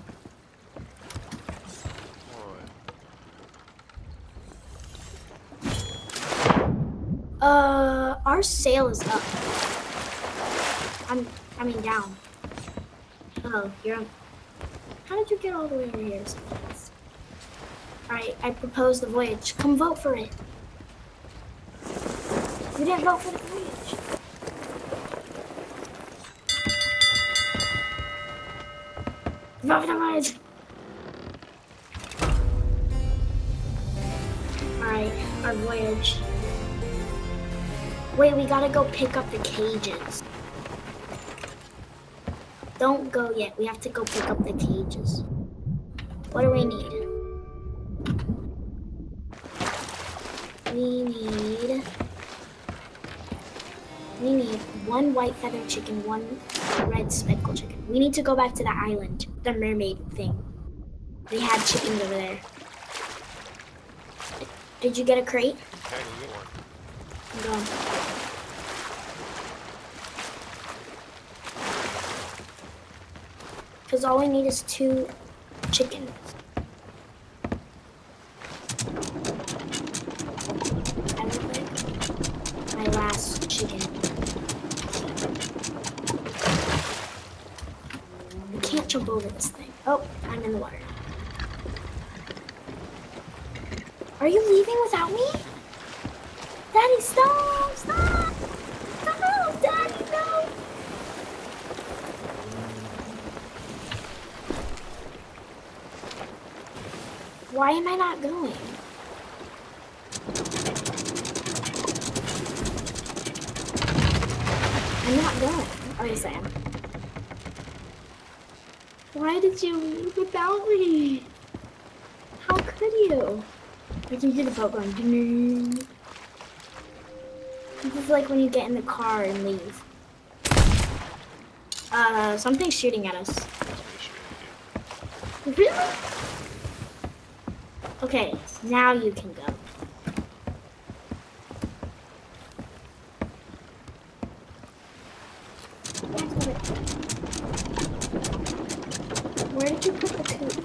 Boy. Uh, our sail is up. I'm, I mean down. Oh, you're. How did you get all the way over here? All right, I propose the voyage. Come vote for it. You didn't vote for the voyage. Vote for the voyage. All right, our voyage. Wait, we gotta go pick up the cages. Don't go yet. We have to go pick up the cages. What do we need? We need... We need one white feathered chicken, one red speckled chicken. We need to go back to the island, the mermaid thing. They had chickens over there. Did you get a crate? Okay, go get one. I'm going. Because all we need is two chickens. I would like my last chicken. I can't jump over this thing. Oh, I'm in the water. Are you leaving without me? Daddy, stop! Stop! Stop! Daddy, no! Why am I not going? I'm not going. Oh, yes, I am. Why did you leave without me? How could you? I can hear the boat going. Ding. This is like when you get in the car and leave. Uh, something's shooting at us. Somebody's shooting at Really? Okay, now you can go. Where did you put the coop?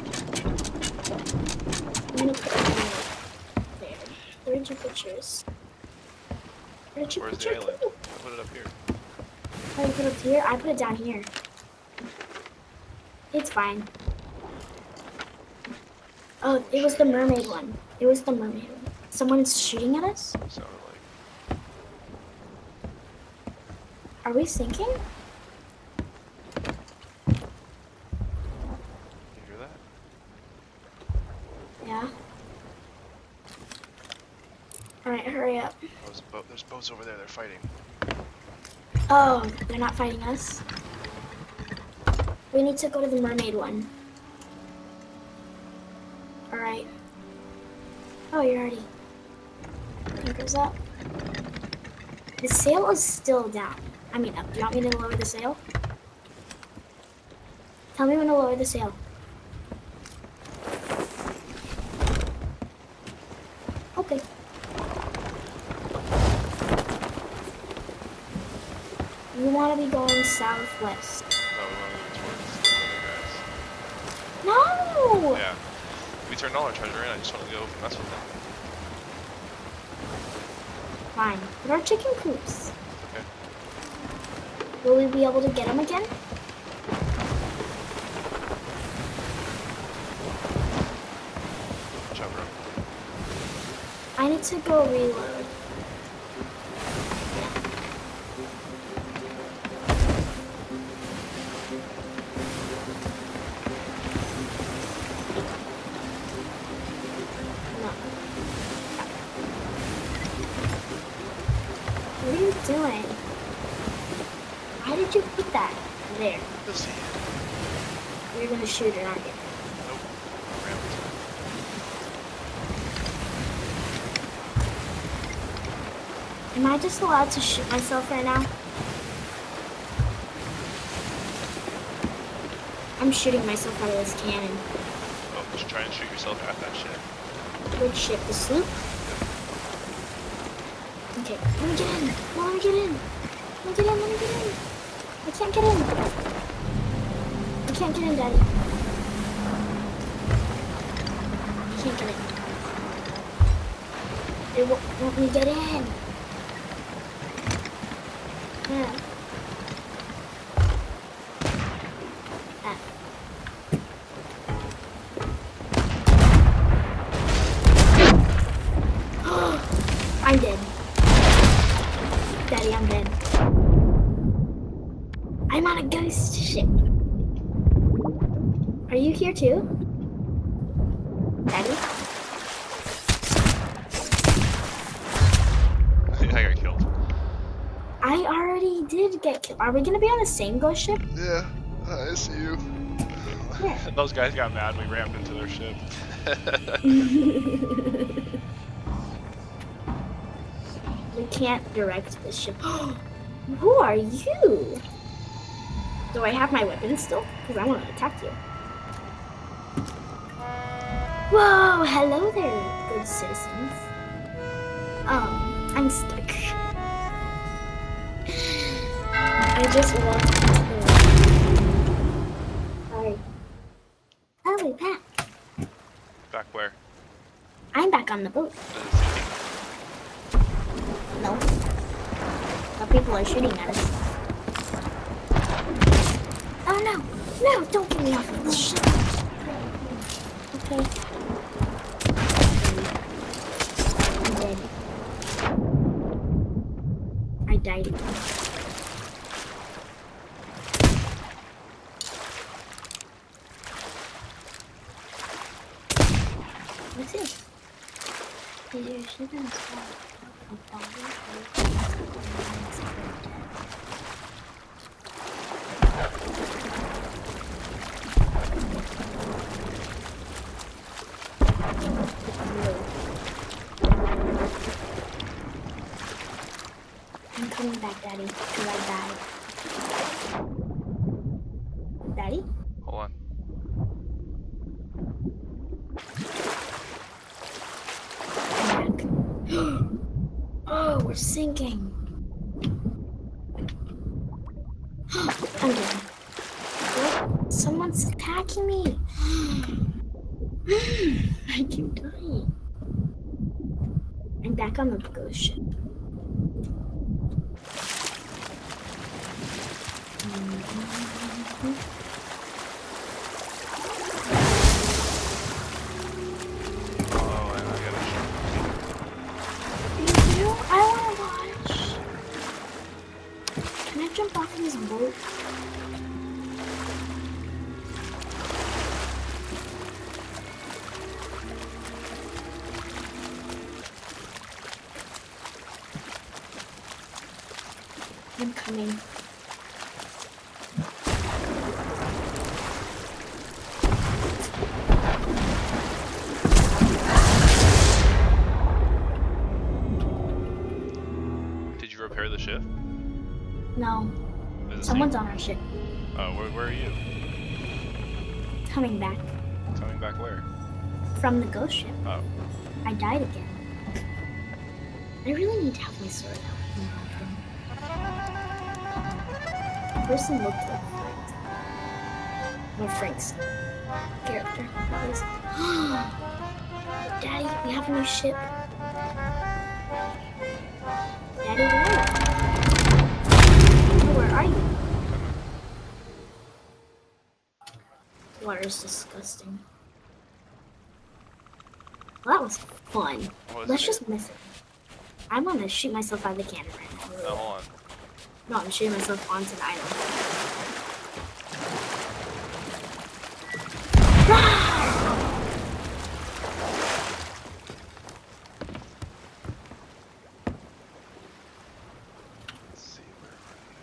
I'm gonna put it there. Where did you put yours? Where did you Where's put the your island? coop? I put it up here. Oh, you put it up here? I put it down here. It's fine. Oh, it was the mermaid one. It was the mermaid one. Someone's shooting at us? Sounded like. Are we sinking? You hear that? Yeah. Alright, hurry up. Oh, there's, a boat. There's boats over there. They're fighting. Oh, they're not fighting us? We need to go to the mermaid one. Alright. Oh, you're already... Anchor's up. The sail is still down. I mean up. Do you want me to lower the sail? Tell me when to lower the sail. Okay. You want to be going southwest. No, we want to move towards the other guys. No! Yeah. We turned all our treasure in. I just want to go mess with them. Fine. But our chicken coops. Okay. Will we be able to get him again? Watch out, bro. I need to go reload. What are you doing? Why did you put that there? You'll see. You're gonna shoot it, aren't you? Nope. Round. Am I just allowed to shoot myself right now? I'm shooting myself out of this cannon. Oh, just try and shoot yourself at that shit. Which ship? The sloop? Okay, let me get in. No, let me get in. Let me get in, let me get in. I can't get in. I can't get in, Daddy. I can't get in. They won't let me get in. Yeah. Ah. I'm dead. Daddy, I'm dead. I'm on a ghost ship. Are you here too? Daddy? I got killed. I already did get killed. Are we gonna be on the same ghost ship? Yeah, I see you. Yeah. Those guys got mad. We rammed into their ship. We can't direct this ship. Who are you? Do I have my weapon still? Because I want to attack you. Whoa, hello there, good citizens. Um, I'm stuck. I just walked to... Sorry. Oh, we're back. Back where? I'm back on the boat. Uh, sinking. No. But people are shooting at us. Oh no! No! Don't get me off of this ship! Okay. I'm dead. I died again. What's this? Is your ship in the sky? A body? I'm coming back, Daddy, because I died. Daddy? Hold on. I'm back. Oh, we're sinking. I'm dead. What? Someone's attacking me. I keep dying. I'm back on the ghost ship. Oh, and I gotta shoot. You do? I wanna watch. Can I jump off in this boat? I'm coming. Did you repair the ship? No, Is it someone's sink? on our ship. Oh, where, where are you? Coming back Coming back where? from the ghost ship. Oh. I died again. I really need to have my sword out. The person looked like Frank. Or Frank's character. That was... Daddy, we have a new ship. Daddy, where? where are you? Water is disgusting. Well, that was fun. Wasn't Let's it? just miss it. I'm gonna shoot myself out of the cannon right now. No, hold on. No, I'm shooting myself onto the island. Let's see where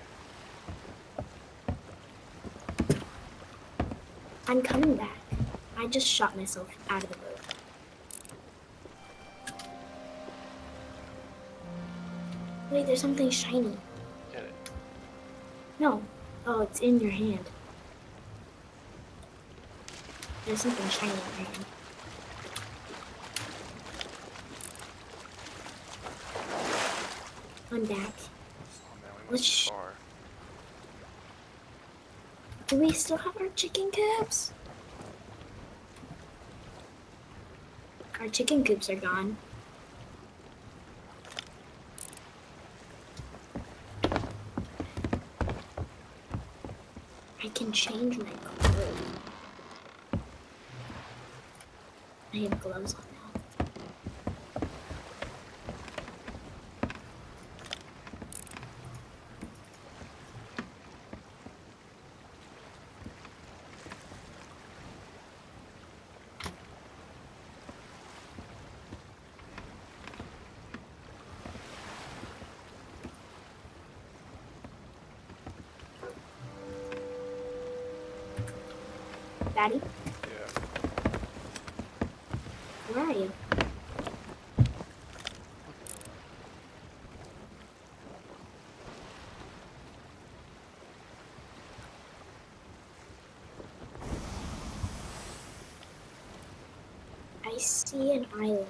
I'm coming back. I just shot myself out of the boat. Wait, there's something shiny. Get it. No. Oh, it's in your hand. There's something shiny in your hand. I'm back. Oh man, we went Let's too sh- far. Do we still have our chicken coops? Our chicken coops are gone. I can change my clothes. I have gloves on now. Daddy, Yeah. where are you? I see an island.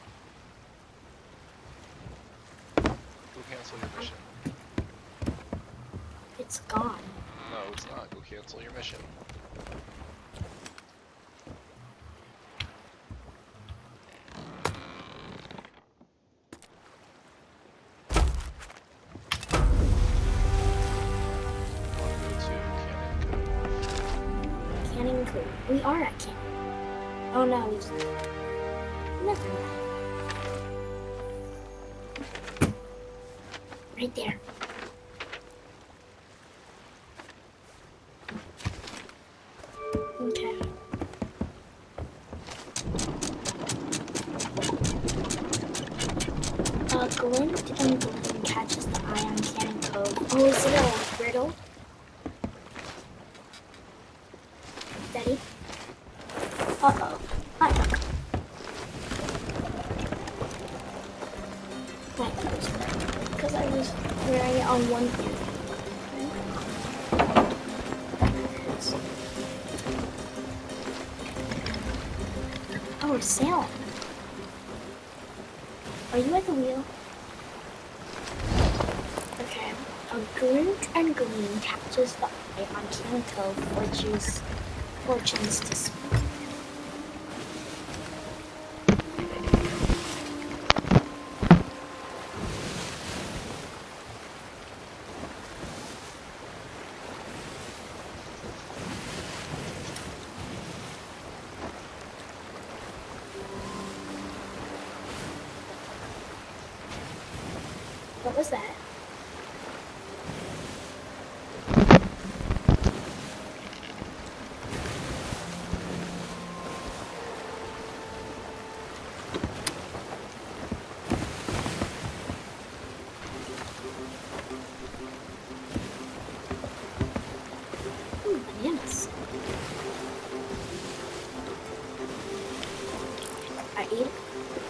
Go cancel your mission. It's gone. No, it's not. Go cancel your mission. Wanna go to Cannon Cove. Canning Cove. We are at Canning. Oh no, he's never mind. Right there. Okay. Uh, Glint and Gleam catches the eye on Canning Cove. Oh, is it a riddle? Daddy? Uh-oh. Hi. Because I was wearing it on one hand. Oh, we're sailing. Are you at the wheel? Okay. A glint and gleam catches the eye on Cannon Cove, fortunes, fortunes to speak. What was that? Ooh, bananas. I ate it.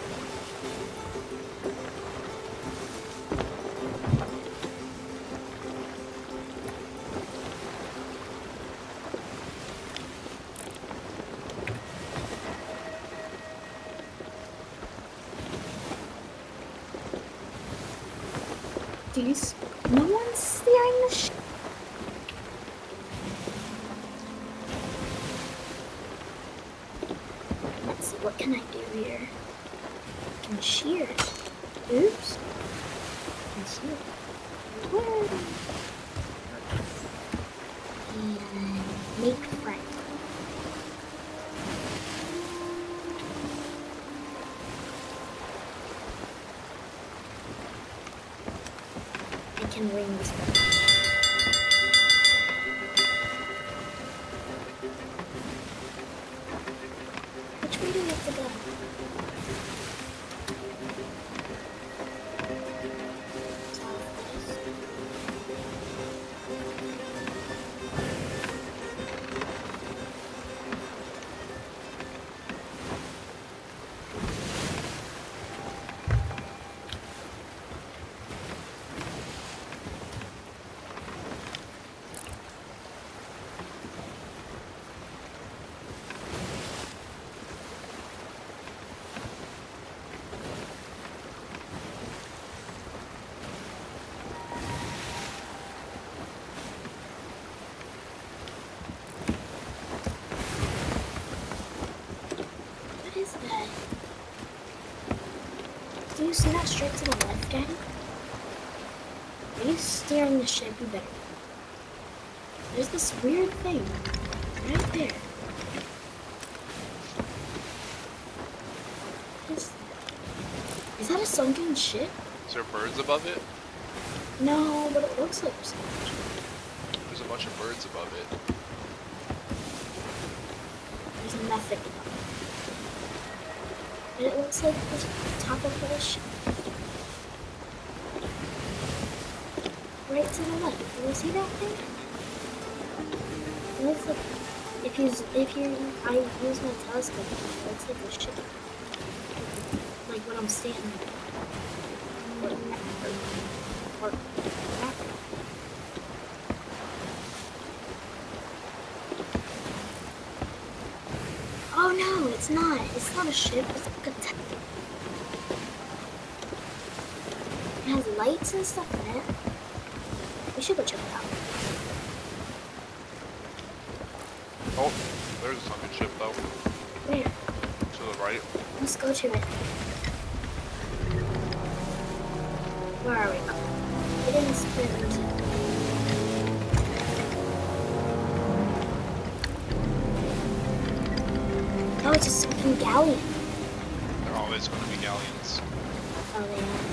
Do you s- no one's steering the ship? Let's see, what can I do here? I can shear it. Oops. I can shear it. Where? and make friend. I can ring this bell. Which way do we have to go? Do you see that straight to the left, Daddy? Are you steering the ship? You better. There's this weird thing right there. Is, is that a sunken ship? Is there birds above it? No, but it looks like there's a bunch. There's a bunch of birds above it. There's nothing above it. And it looks like the top of the ship. Right to the left. Do you see that thing? It looks like if you if you I use my telescope, it looks like a ship. Like when I'm standing there. Or, or, or oh no, it's not. It's not a ship. It's like a t It has lights and stuff in it. We should go check it out. Oh, there's a sunken ship though. Where? To the right. Let's go to it. Where are we? Oh, we didn't sprint into it. Oh, it's a sunken galleon. There are always going to be galleons. Oh, they are.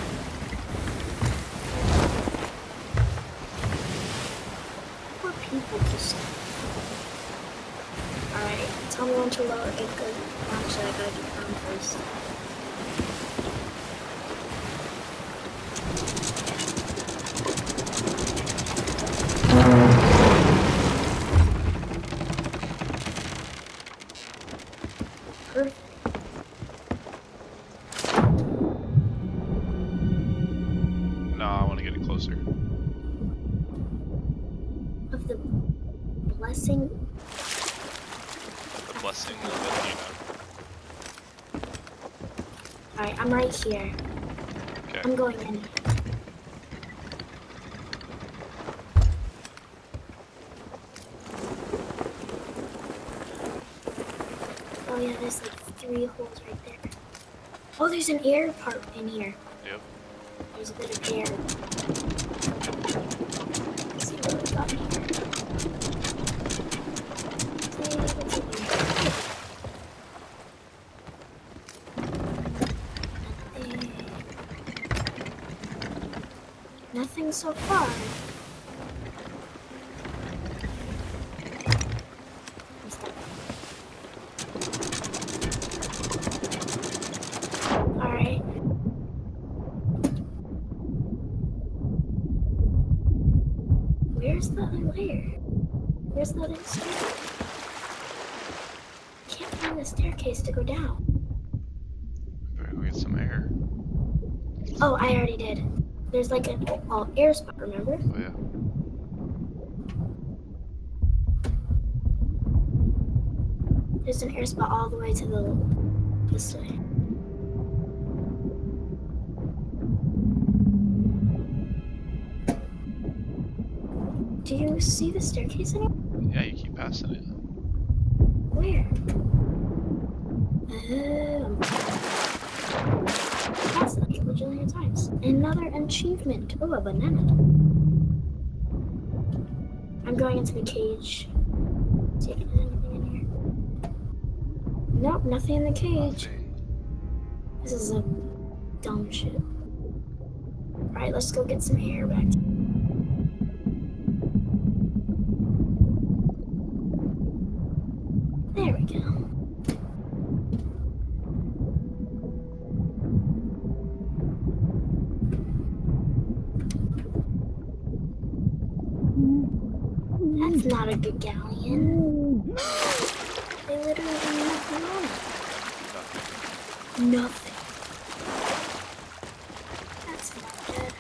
Poor people just. Alright, tell me when to lower it good. Actually, I gotta get down first. Perfect. No, I want to get it closer. Of the blessing. The blessing of Medina. Alright, I'm right here. Okay. I'm going in. Oh yeah, there's like three holes right there. Oh, there's an air part in here. Yep. There's a bit of air. Let's see what we got here. See, what's in here? Nothing. Nothing so far. I'm stuck. Alright. Where's the other layer? Where's the other staircase? I can't find the staircase to go down. Better go get some air. Oh, I already did. There's like an oh, air spot, remember? Oh yeah. There's an air spot all the way to the this way. Do you see the staircase anywhere? Yeah, you keep passing it. Where? Um, that's like a bajillion times. Another achievement. Oh, a banana. I'm going into the cage. See if there's anything in here. Nope, nothing in the cage. Nothing. This is a dumb shit. Alright, let's go get some air back. There we go. That's not a good galleon. They literally have nothing on it. Nothing. That's not good.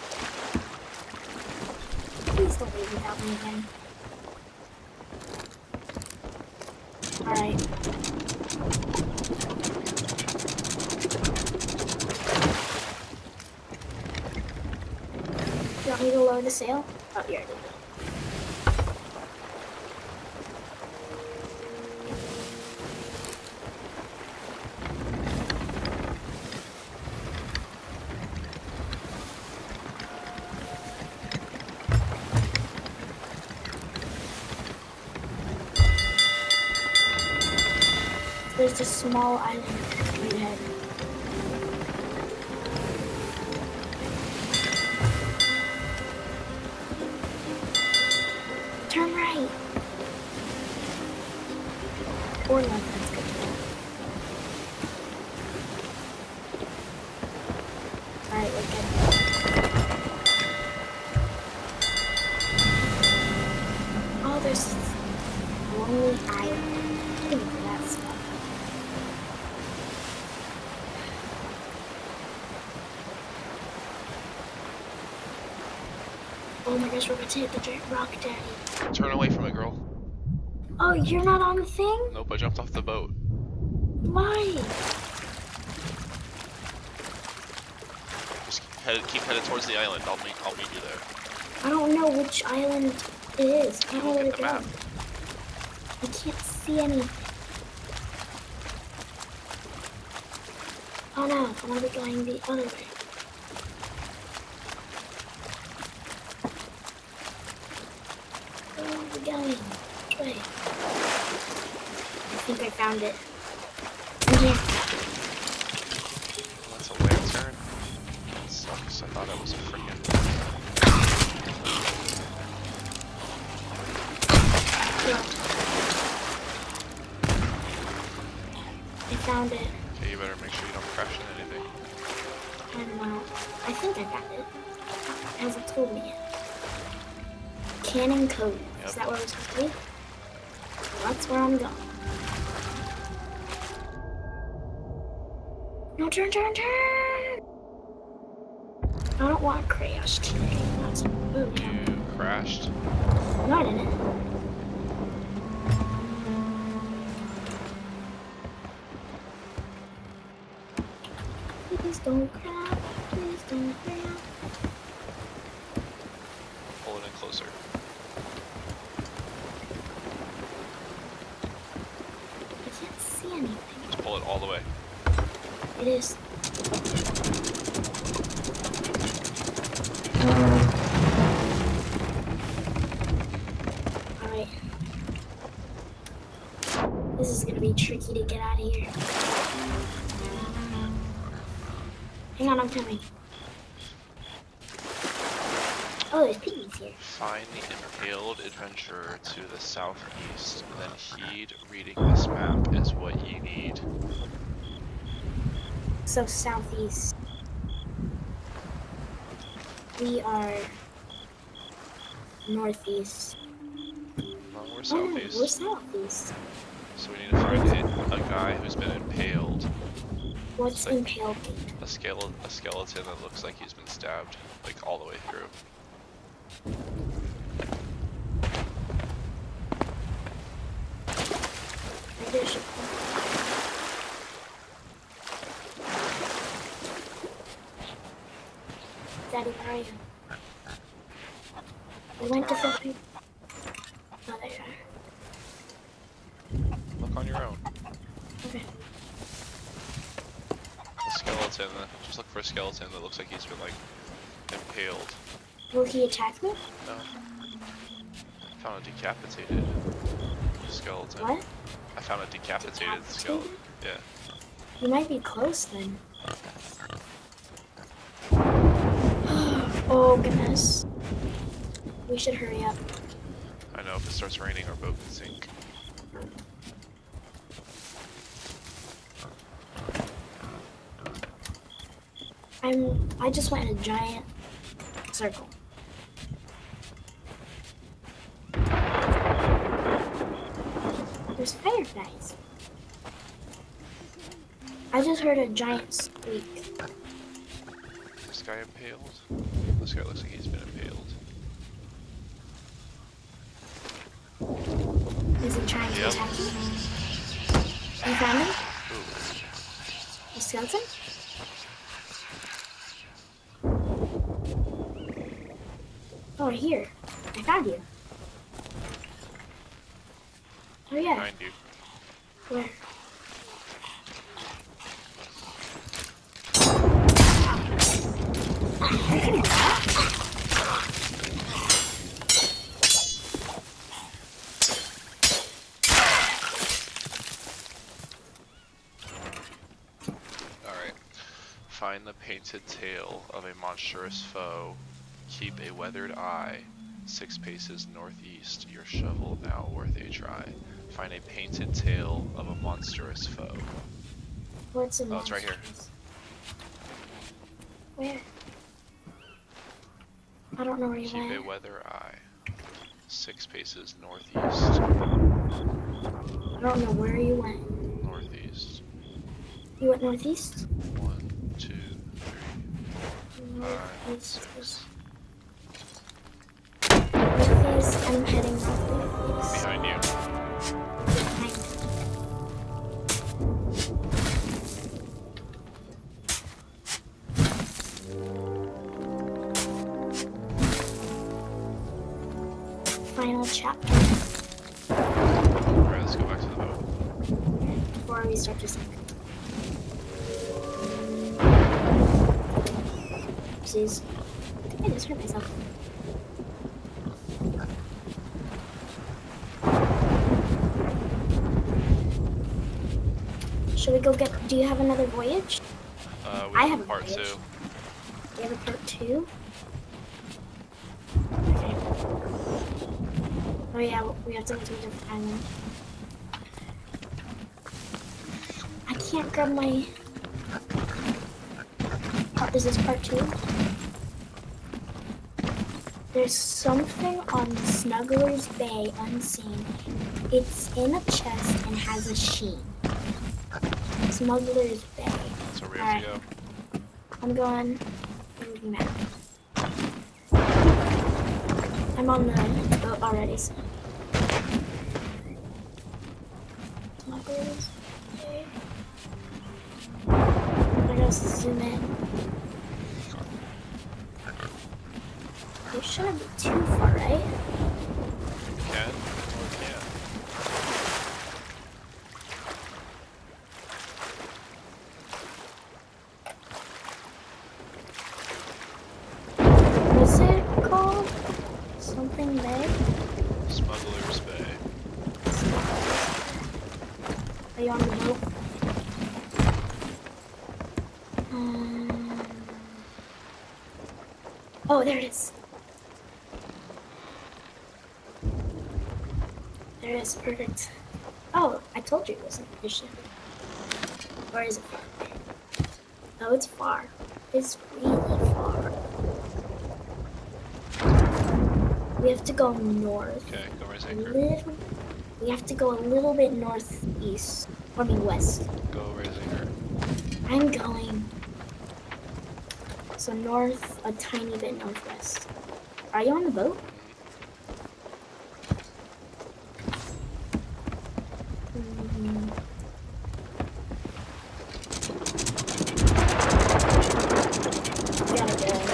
Please don't leave without me again. Alright. You want me to lower the sail? Oh, you already did. There's a small island right ahead. Turn right. Or left, that's good. Alright, we're good. Oh, there's this lonely island. Look at that spot. Oh my gosh, we're about to hit the giant rock, Daddy. Turn away from it, girl. Oh, you're not on the thing? Nope, I jumped off the boat. Why? Just head, keep headed towards the island. I'll meet, I'll meet you there. I don't know which island it is. I don't know Look where at to the go. map. I can't see anything. Oh no, I want to be going the other way. Where are we going? Which way? I think I found it. In here. That's a lantern. That sucks. I thought it was a freaking. Yeah. I found it. Okay, you better make sure you don't crash into anything. I don't know. I think I found it. It hasn't told me yet. Cannon Cove. Yep. Is that where we're supposed to be? That's where I'm going. No, turn, turn, turn! I don't want to crash today. That's a boot camp. You crashed. No, I didn't. Please don't crash. Please don't crash. Pull it in closer. I can't see anything. Just pull it all the way. It is. Alright. This is gonna be tricky to get out of here. Hang on, I'm coming. Oh, there's piggies here. Find the impaled adventurer to the southeast, then heed reading this map is what you need. So southeast. We are northeast. Well, we're Oh, southeast. we're southeast. So we need to find a, a guy who's been impaled. What's Like- impaled? A, skele- a skeleton that looks like he's been stabbed, like all the way through. Maybe I should. Daddy, where are you? We went different people. Oh, there you are. Look on your own. Okay. A skeleton, uh, just look for a skeleton that looks like he's been like impaled. Will he attack me? No. found a decapitated skeleton. What? I found a decapitated skeleton. Yeah. You might be close then. Oh goodness. We should hurry up. I know if it starts raining, our boat can sink. I'm. I just went in a giant circle. There's fireflies. I just heard a giant squeak. This guy impaled? This guy looks like he's been impaled. Is he trying to Yep. attack you? You found him? Ooh. The skeleton? Oh, here. I found you. Oh yeah. Behind you. Where? Alright. Find the painted tail of a monstrous foe. Keep a weathered eye. Six paces northeast. Your shovel now worth a try. Find a painted tail of a monstrous foe. What's a Oh, it's right here. monstrous? Where? I don't know where you Keep a went. weather eye. Six paces northeast. I don't know where you went. Northeast. You went northeast? One, two, three, five, Northeast. six. Northeast. I'm heading northeast. Behind you. Behind. Final chapter Alright, let's go back to the boat. before we start to sink. Oopsies. I think I just hurt myself. Should we go get? Do you have another voyage? Uh, we I have have a part voyage. two. Do you have a part two? Okay. Oh yeah, we have to go to a different island. I can't grab my. Oh, is this part two? There's something on Smuggler's Bay unseen. It's in a chest and has a sheen. Smuggler's Bay. So we have Alright. to go. I'm going. Moving back. I'm on the boat already, so. Smuggler's Bay. I gotta zoom in. It shouldn't be too far, right? Can? Or can? What's it called? Something Bay? Smuggler's Bay. Are you on the boat? Um... Oh, there it is. There it is, perfect. Oh, I told you it wasn't a ship. Or is it far away? Oh, it's far. It's really far. We have to go north. Okay, go raise A anchor. little, we have to go a little bit northeast. I mean west. Go raise anchor. I'm going. So north, a tiny bit northwest. Are you on the boat? Mm. Gotta go.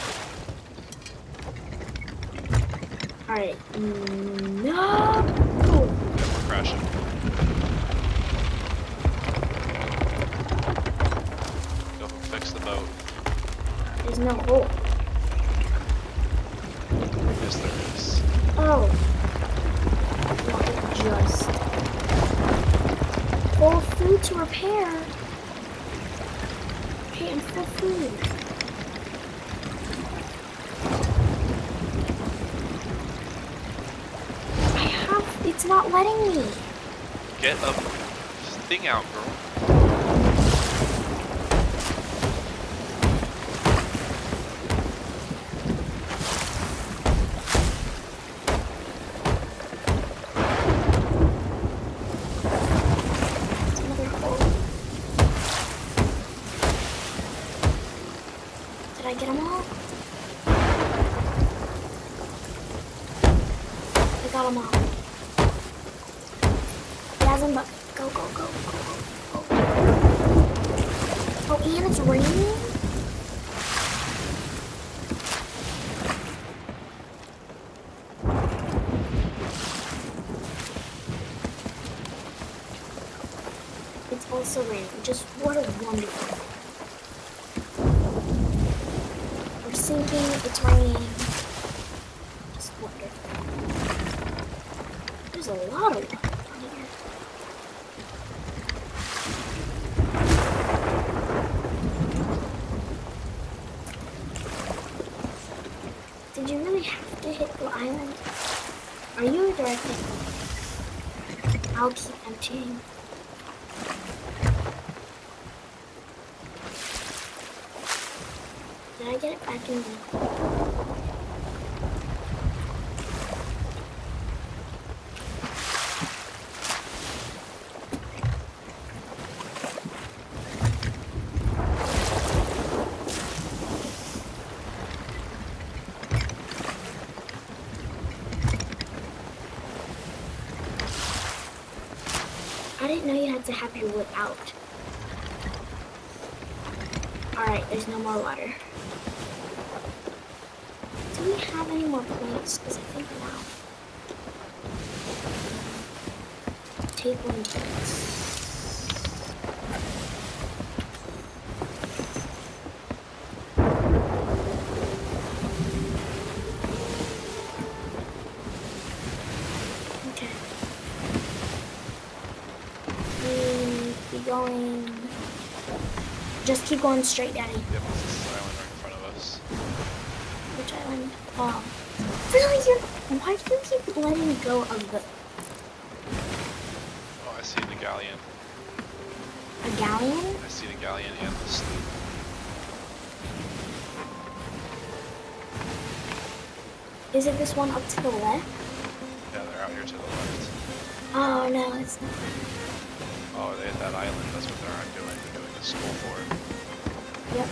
Alright. Mm, no! We're crashing. Go fix the boat. There's no hole. Yes, there is. Oh. food to repair. Okay, I'm full food. I have, it's not letting me. Get a thing out, girl. It's another hole. Did I get them all? I got them all. Yasmin, but go, go, go, go, go, go. Oh, and it's raining? It's also raining. Just what a wonderful thing. We're sinking, it's raining. Just wonderful. There's a lot of water on here. Did you really have to hit the island? Are you directing? I'll keep emptying. Did I get it back in the... I didn't know you had to have your wood out. Alright, there's no more water. Do we have any more plates? Because I think now. Take one plates. Okay. Keep going. Just keep going straight, Daddy. Yep, this is the island right in front of us. Which island? Oh. Really? You're, why do you keep letting go of the... Oh, I see the galleon. A galleon? I see the galleon and the sloop. Is it this one up to the left? Yeah, they're out here to the left. Oh, no, it's not. Oh, they hit that island. That's what they're doing. They're doing the school for it. Yep.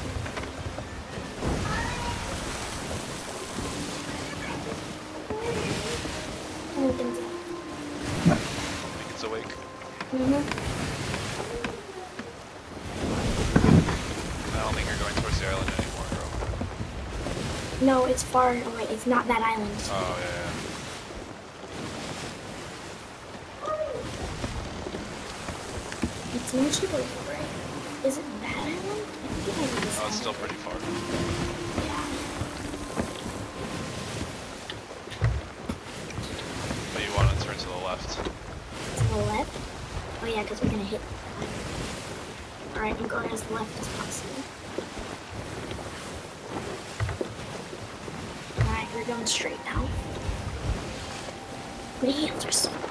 Everything's up. I think it's awake. Mm-hmm. I don't think you're going towards the island anymore, girl. No, it's far away. It's not that island. Oh, yeah, yeah. It's much cheaper, right? Is it that island? I think it might be this Oh, it's island. still pretty far. Yeah. But you want to turn to the left. To the left? Oh yeah, because we're gonna hit. Alright, I'm going as left as possible. Alright, we're going straight now. My hands are so...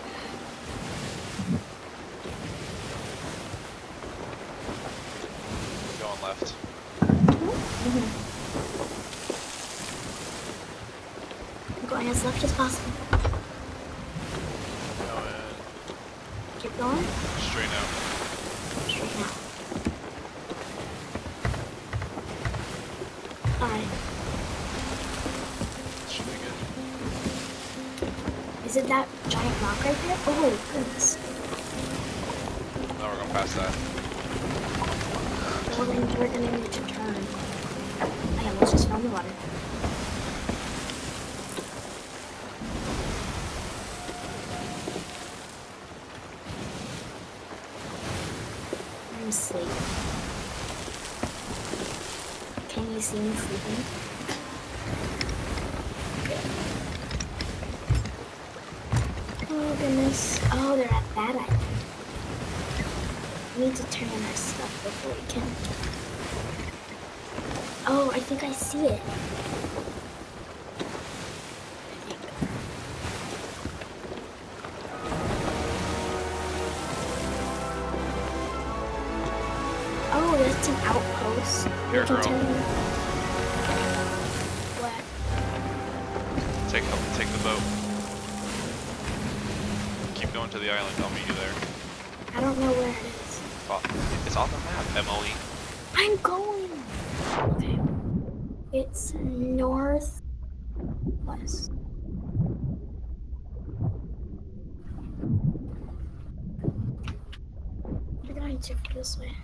Going left. Mm-hmm. I'm going as left as possible. Going Keep going. straight out. Straight now. Alright. Should be good. Is it that giant rock right there? Oh, goodness. Now we're going past that. Well, then we're gonna need to turn. I almost just found the water. I'm asleep. Can you see me sleeping? Oh goodness. Oh, they're at that island. We need to turn in our stuff before we can. Oh, I think I see it. Oh, that's an outpost. Here, We can girl. turn. What? Take take the boat. Keep going to the island. I'll meet you there. I don't know where it is. Oh, it's on the map. M O E. I'm going. Okay. It's north west. We're going to this way.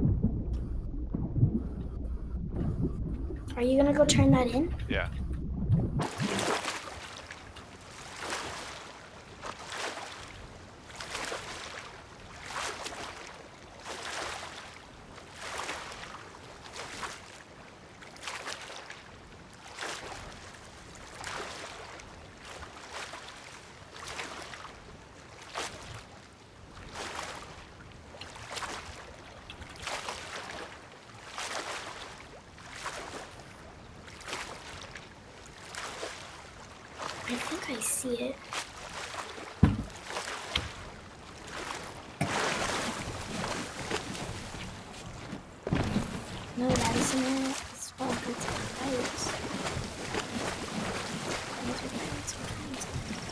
Are you gonna go turn that in? Yeah. I think I see it. No, that isn't it. It's all good to pirates. Pirates are pirates are pirates.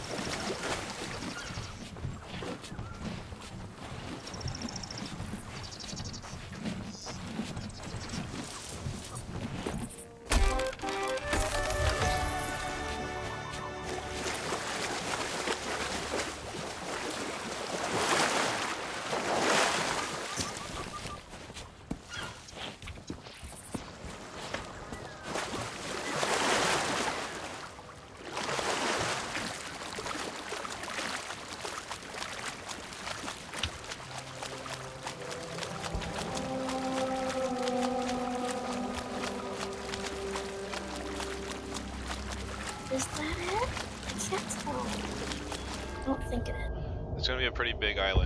Is that it? I can't tell. I don't think it is. It's gonna be a pretty big island.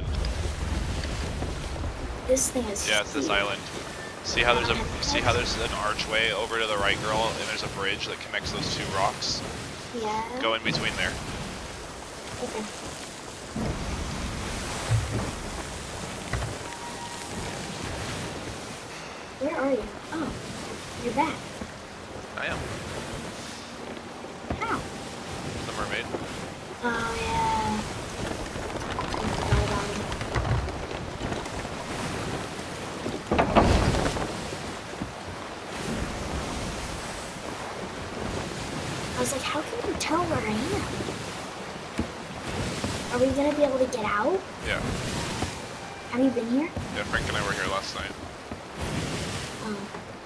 This thing is. Yeah, it's this huge. island. See how there's a see how there's an archway over to the right, girl, and there's a bridge that connects those two rocks. Yeah. Go in between there. Okay. Where are you? Oh, you're back. I am. How? The mermaid. Oh yeah. I forgot about it. I was like, how can you tell where I am? Are we gonna be able to get out? Yeah. Have you been here? Yeah, Frank and I were here last night. Oh.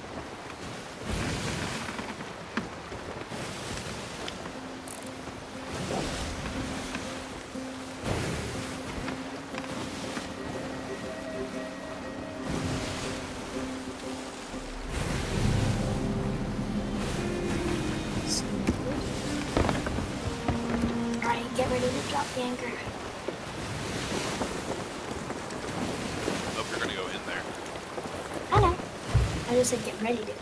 Alright, get ready to drop the anchor. Hope you're gonna go in there. I know. I just said get ready to.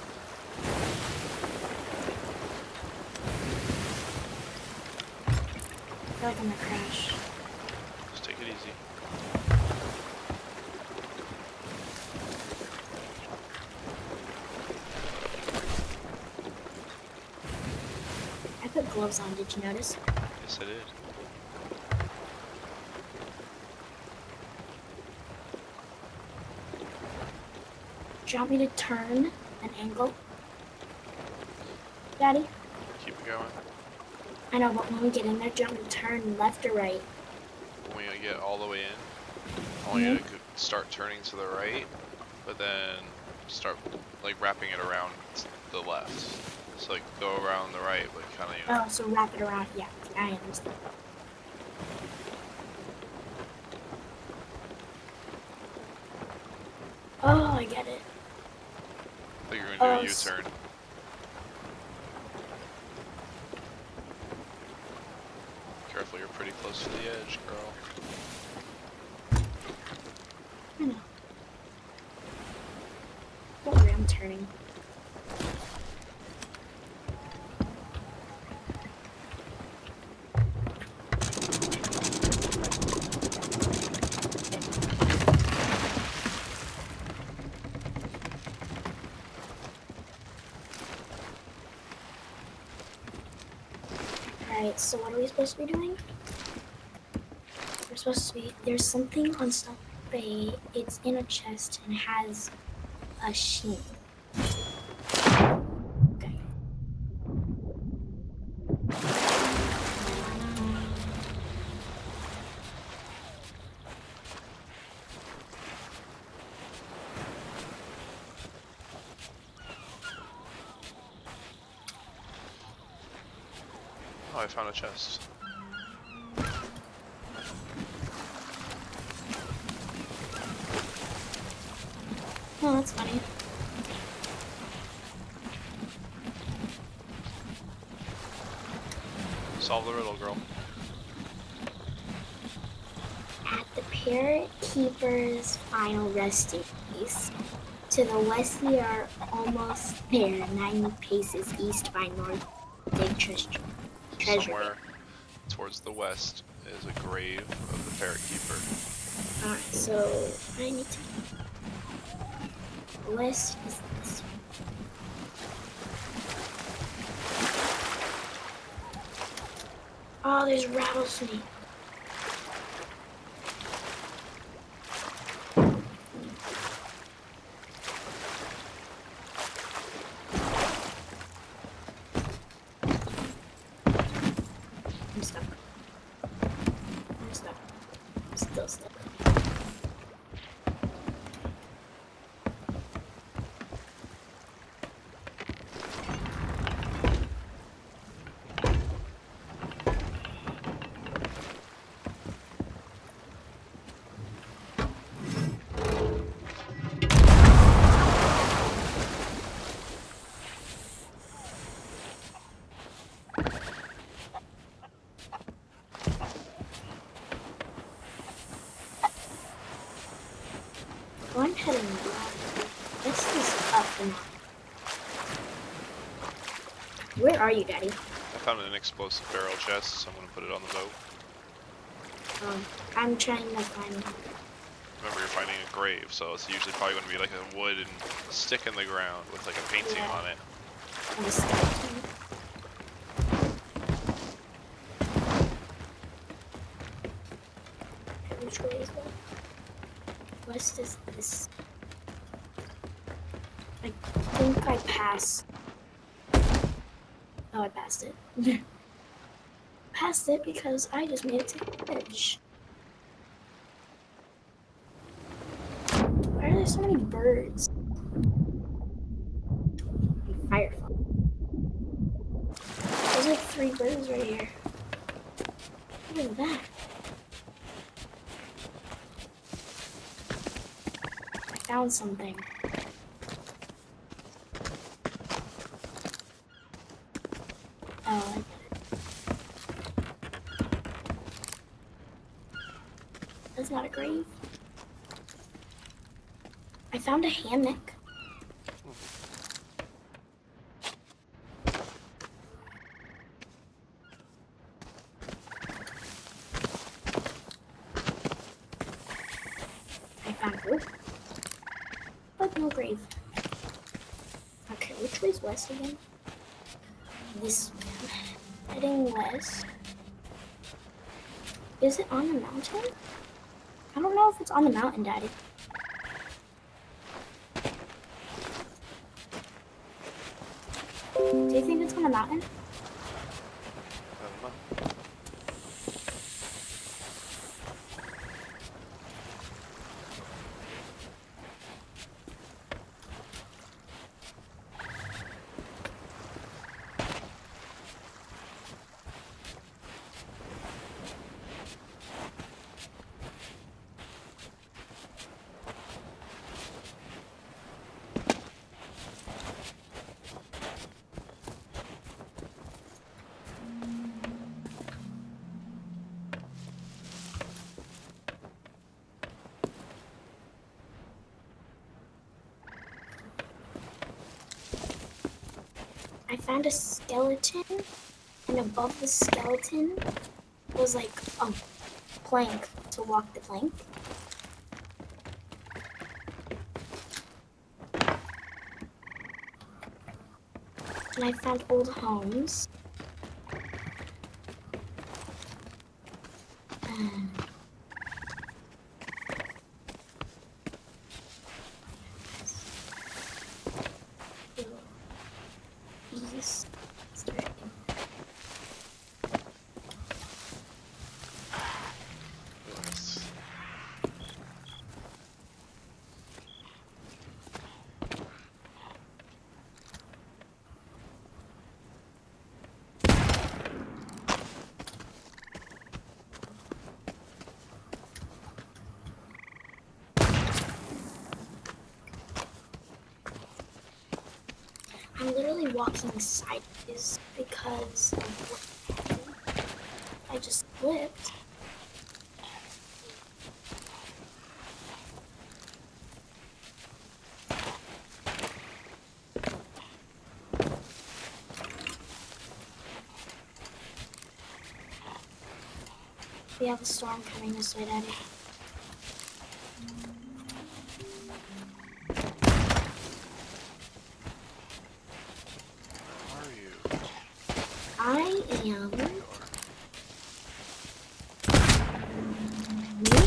I feel like I'm gonna crash. Just take it easy. I put gloves on, did you notice? Yes, I did. Do you want me to turn an angle? Daddy? Keep it going. I know, but when we get in there, do you want me to turn left or right? When you get all the way in, I want you to go- start turning to the right, but then start like wrapping it around t- the left. So like go around the right, but kind of you know. Oh, so wrap it around. Yeah, I understand. Oh, I get it. I think you're gonna do Oh, a s- U-turn. Careful, you're pretty close to the edge, girl. I know. turning. Alright, so what are we supposed to be doing? We're supposed to be, there's something on South Bay, it's in a chest and has a sheen. Okay. Oh, I found a chest. Oh, that's funny. Solve the riddle, girl. At the Parrot Keeper's final resting place. To the west, we are almost there, ninety paces east by north. Big treasure. treasure. Somewhere towards the west is a grave of the Parrot Keeper. Alright, so I need to. West is this. Oh, there's rattlesnake. I'm stuck. I'm stuck. I'm still stuck. Well, I'm heading left. This is up and up. Where are you, Daddy? I found an explosive barrel chest, so I'm gonna put it on the boat. Um, I'm trying to find. Remember, you're finding a grave, so it's usually probably gonna be like a wooden stick in the ground with like a painting Yeah. on it. I'm just starting. Okay, which way is that? West is this. I think I passed. Oh, I passed it. Passed it because I just made it to the edge. Why are there so many birds? Firefly. There's like three birds right here. What is that? I found something. Oh, I get it. That's not a grave. I found a hammock. I found rope, but no grave. Okay, which way's west again? This way. Heading west. Is it on the mountain? I don't know if it's on the mountain, Daddy. Do you think it's on the mountain? I don't know. I found a skeleton, and above the skeleton was like a plank to walk the plank. And I found old homes. Um, East. Starting. Nice. I'm literally walking sideways because of what happened. I just flipped. We have a storm coming this way, Daddy. Where are you? I am. You are. Me?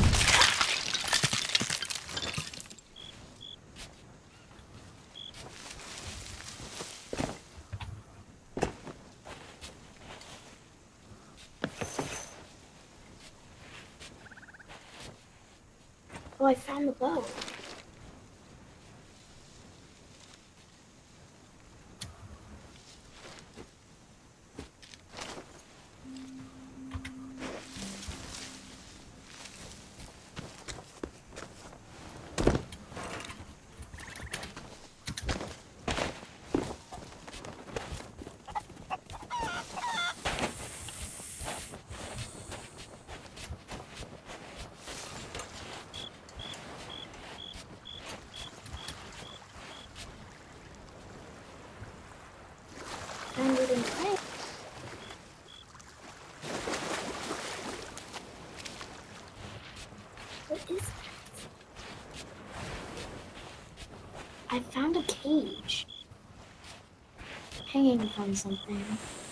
Oh, I found the bow. Found it in the way. What is that? I found a cage. Hanging from something.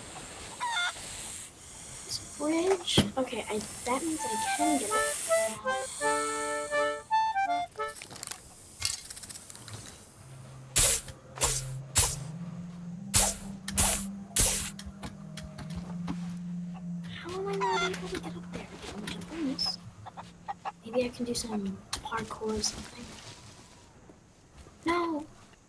This bridge? Okay, I, that means I can get up now. How am I not able to get up there? I'm jumping this. Maybe I can do some parkour or something. No!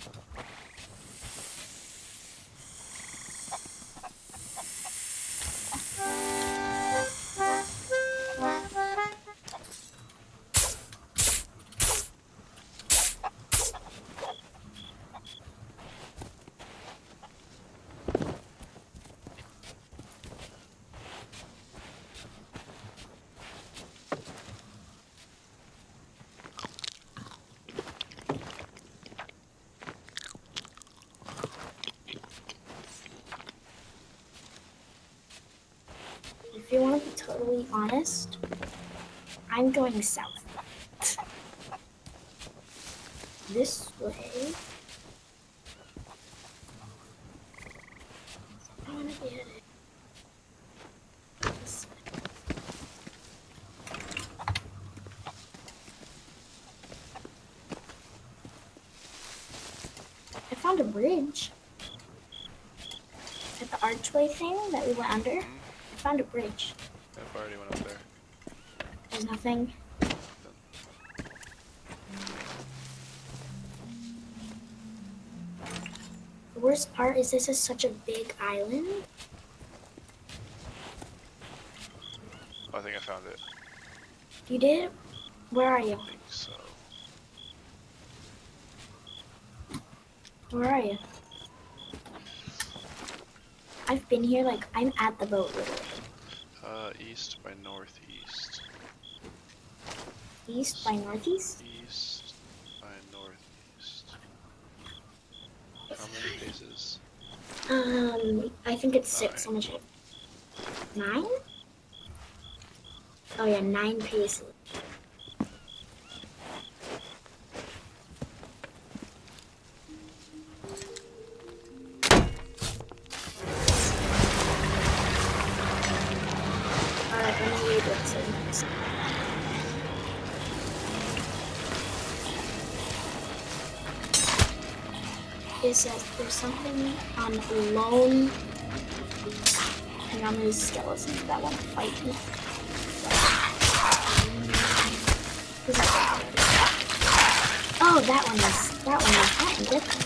If you want to be totally honest, I'm going south. This way. I want to be headed this way. I found a bridge. At the archway thing that we went under. I found a bridge. I've already went up there. There's nothing. The worst part is this is such a big island. Oh, I think I found it. You did? Where are you? I think so. Where are you? I've been here, like, I'm at the boat literally. Uh, east by northeast. East by northeast? East by northeast. How many bases? Um, I think it's six. I'm gonna check. Nine? Oh yeah, nine paces. Alright, I'm gonna read what's in this. It says there's something on lone. Hang on, there's skeletons that want to fight me. Who's that one? Oh, that one is. That one is. That one different.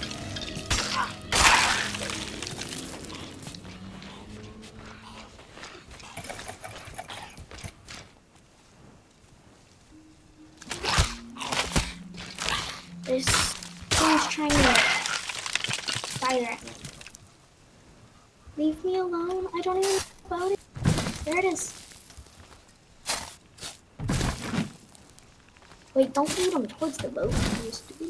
There's someone's trying to fire at me. Leave me alone. I don't even know about it. There it is. Wait, don't lead them towards the boat. You stupid.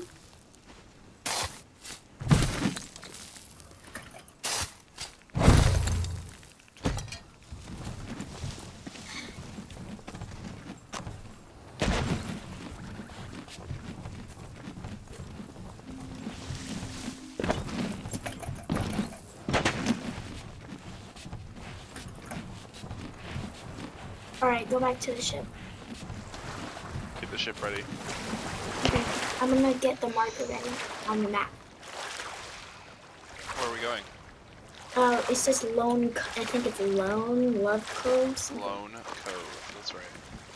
Alright, go back to the ship. Get the ship ready. Okay, I'm gonna get the marker ready on the map. Where are we going? Uh, it says Lone, Co- I think it's Lone Love Cove. something. Lone Cove. That's right.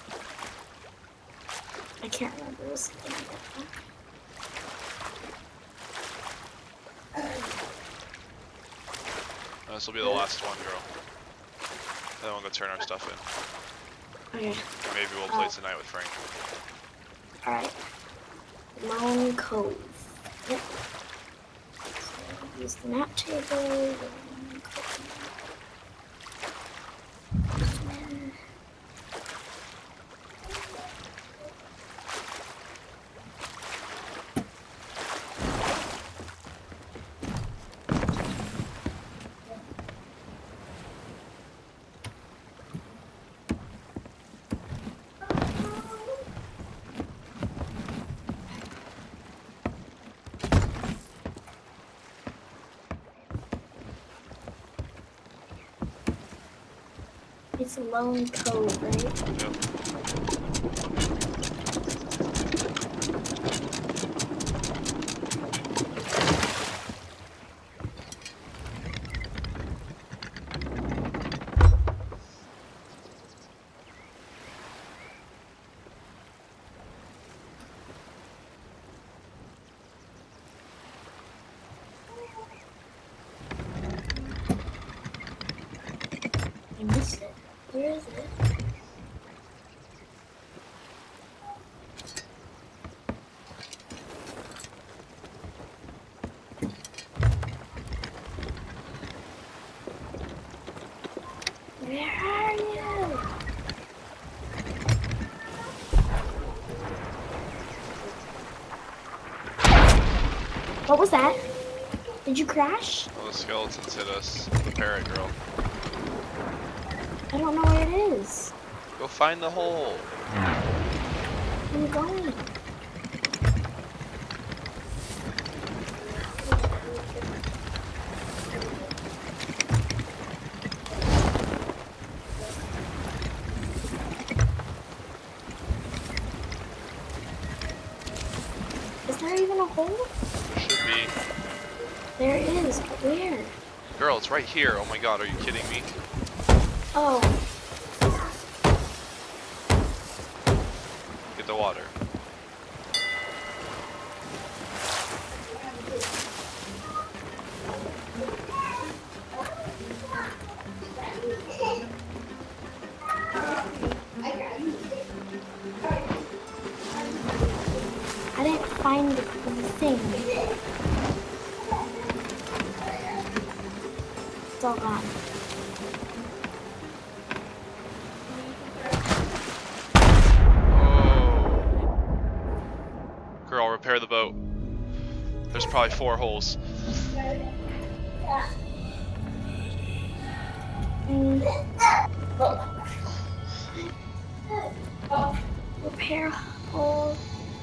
I can't remember. It was something like that. Uh, this will be the last one, girl. Then we'll go turn our stuff in. Okay, Or maybe we'll play Oh. tonight with Frank. alright. Lone Cove. Yep. So, use the map table. Lone Cove. It's Lone Cove, right? Yep. I missed it. Where is it? Where are you? What was that? Did you crash? Well, the skeletons hit us. The parrot girl. I don't know where it is. Go find the hole. I'm going. Is there even a hole? Should be. There is, but where? Girl, it's right here. Oh my god, are you kidding me? Oh, Get the water. I didn't find the thing. It's all gone. Oh. Girl, repair the boat. There's probably four holes. Mm. Repair hole.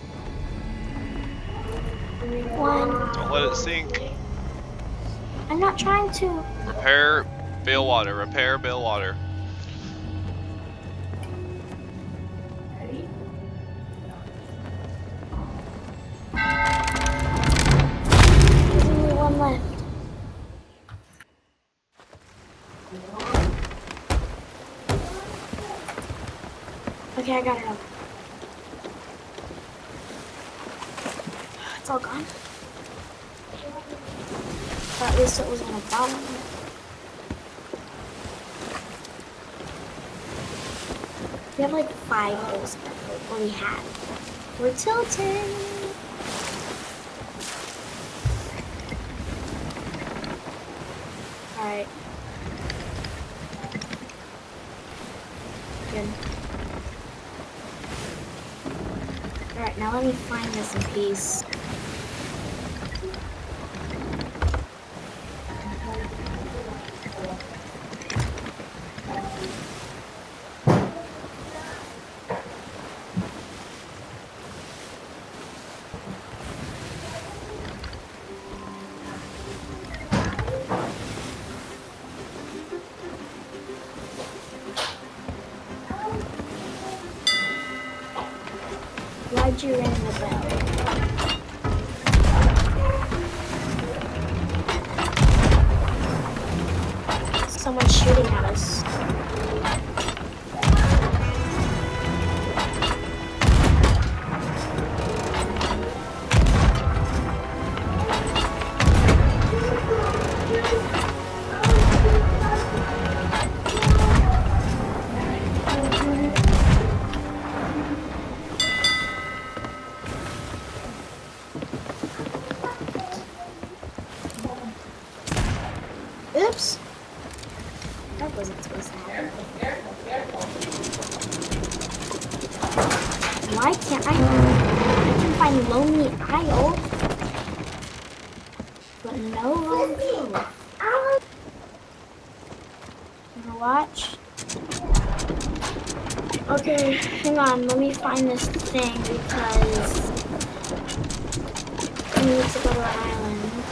One. Don't let it sink. I'm not trying to. Repair bale water. Repair bale water. There's only one left. Okay, I got it up. It's all gone. Or at least it was on the bottom. We have like five holes in it, or we had. We're tilting. Alright. Good. Alright, now let me find this in peace. Why'd you ring the bell? Someone's shooting at us. Oops. That wasn't supposed to happen. Why can't I? I can find Lonely Isle, but no Lonely Isle. Overwatch. Okay, hang on. Let me find this thing because I need to go to an island.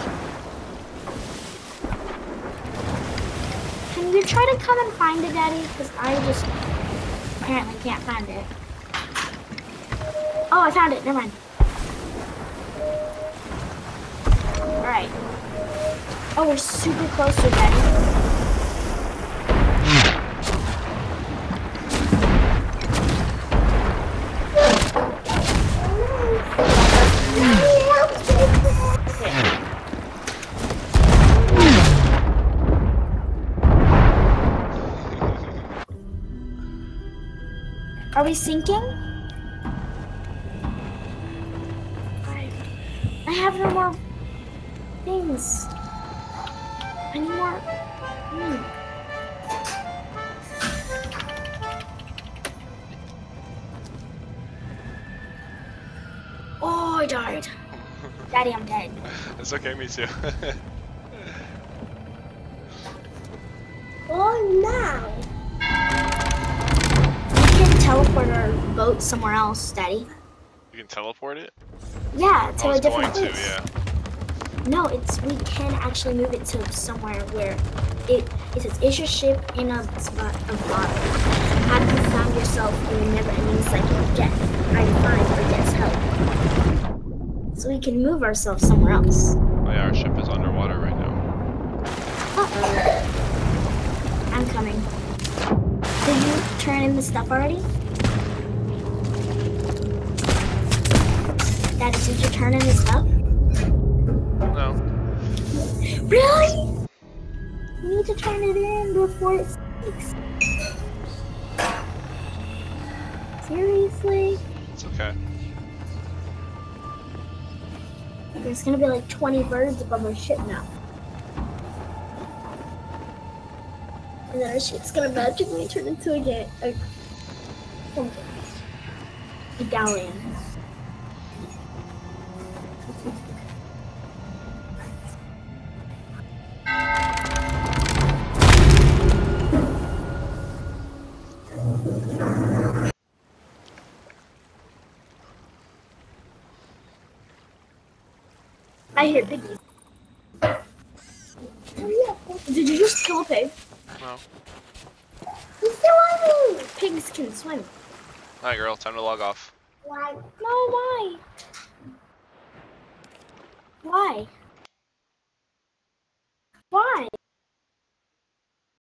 Can you try to come and find it, Daddy? Because I just apparently can't find it. Oh, I found it. Never mind. Alright. Oh, we're super close to Daddy. Are we sinking? I have no more things. I need more. Hmm. Oh, I died. Daddy, I'm dead. It's okay, me too. Oh, now. Teleport our boat somewhere else, Daddy. You can teleport it? Yeah, to I was a different going place. to, yeah. No, it's we can actually move it to somewhere where it it says is your ship in a spot of water. Have you found yourself in a never-ending cycle of death? Are you find or gets help? So we can move ourselves somewhere else. Oh yeah, our ship is underwater right now. Uh-oh. I'm coming. Did you turn in the stuff already? Daddy, did you turn in the stuff? No. Really? You need to turn it in before it sinks. Seriously? It's okay. There's gonna be like twenty birds above our ship now. And then our ship's gonna magically turn into a, ga a, something. A galleon. I hear piggies. Did you just kill a pig? No. He's still on me! Pigs can swim. Alright, girl, time to log off. Why? No, why? Why?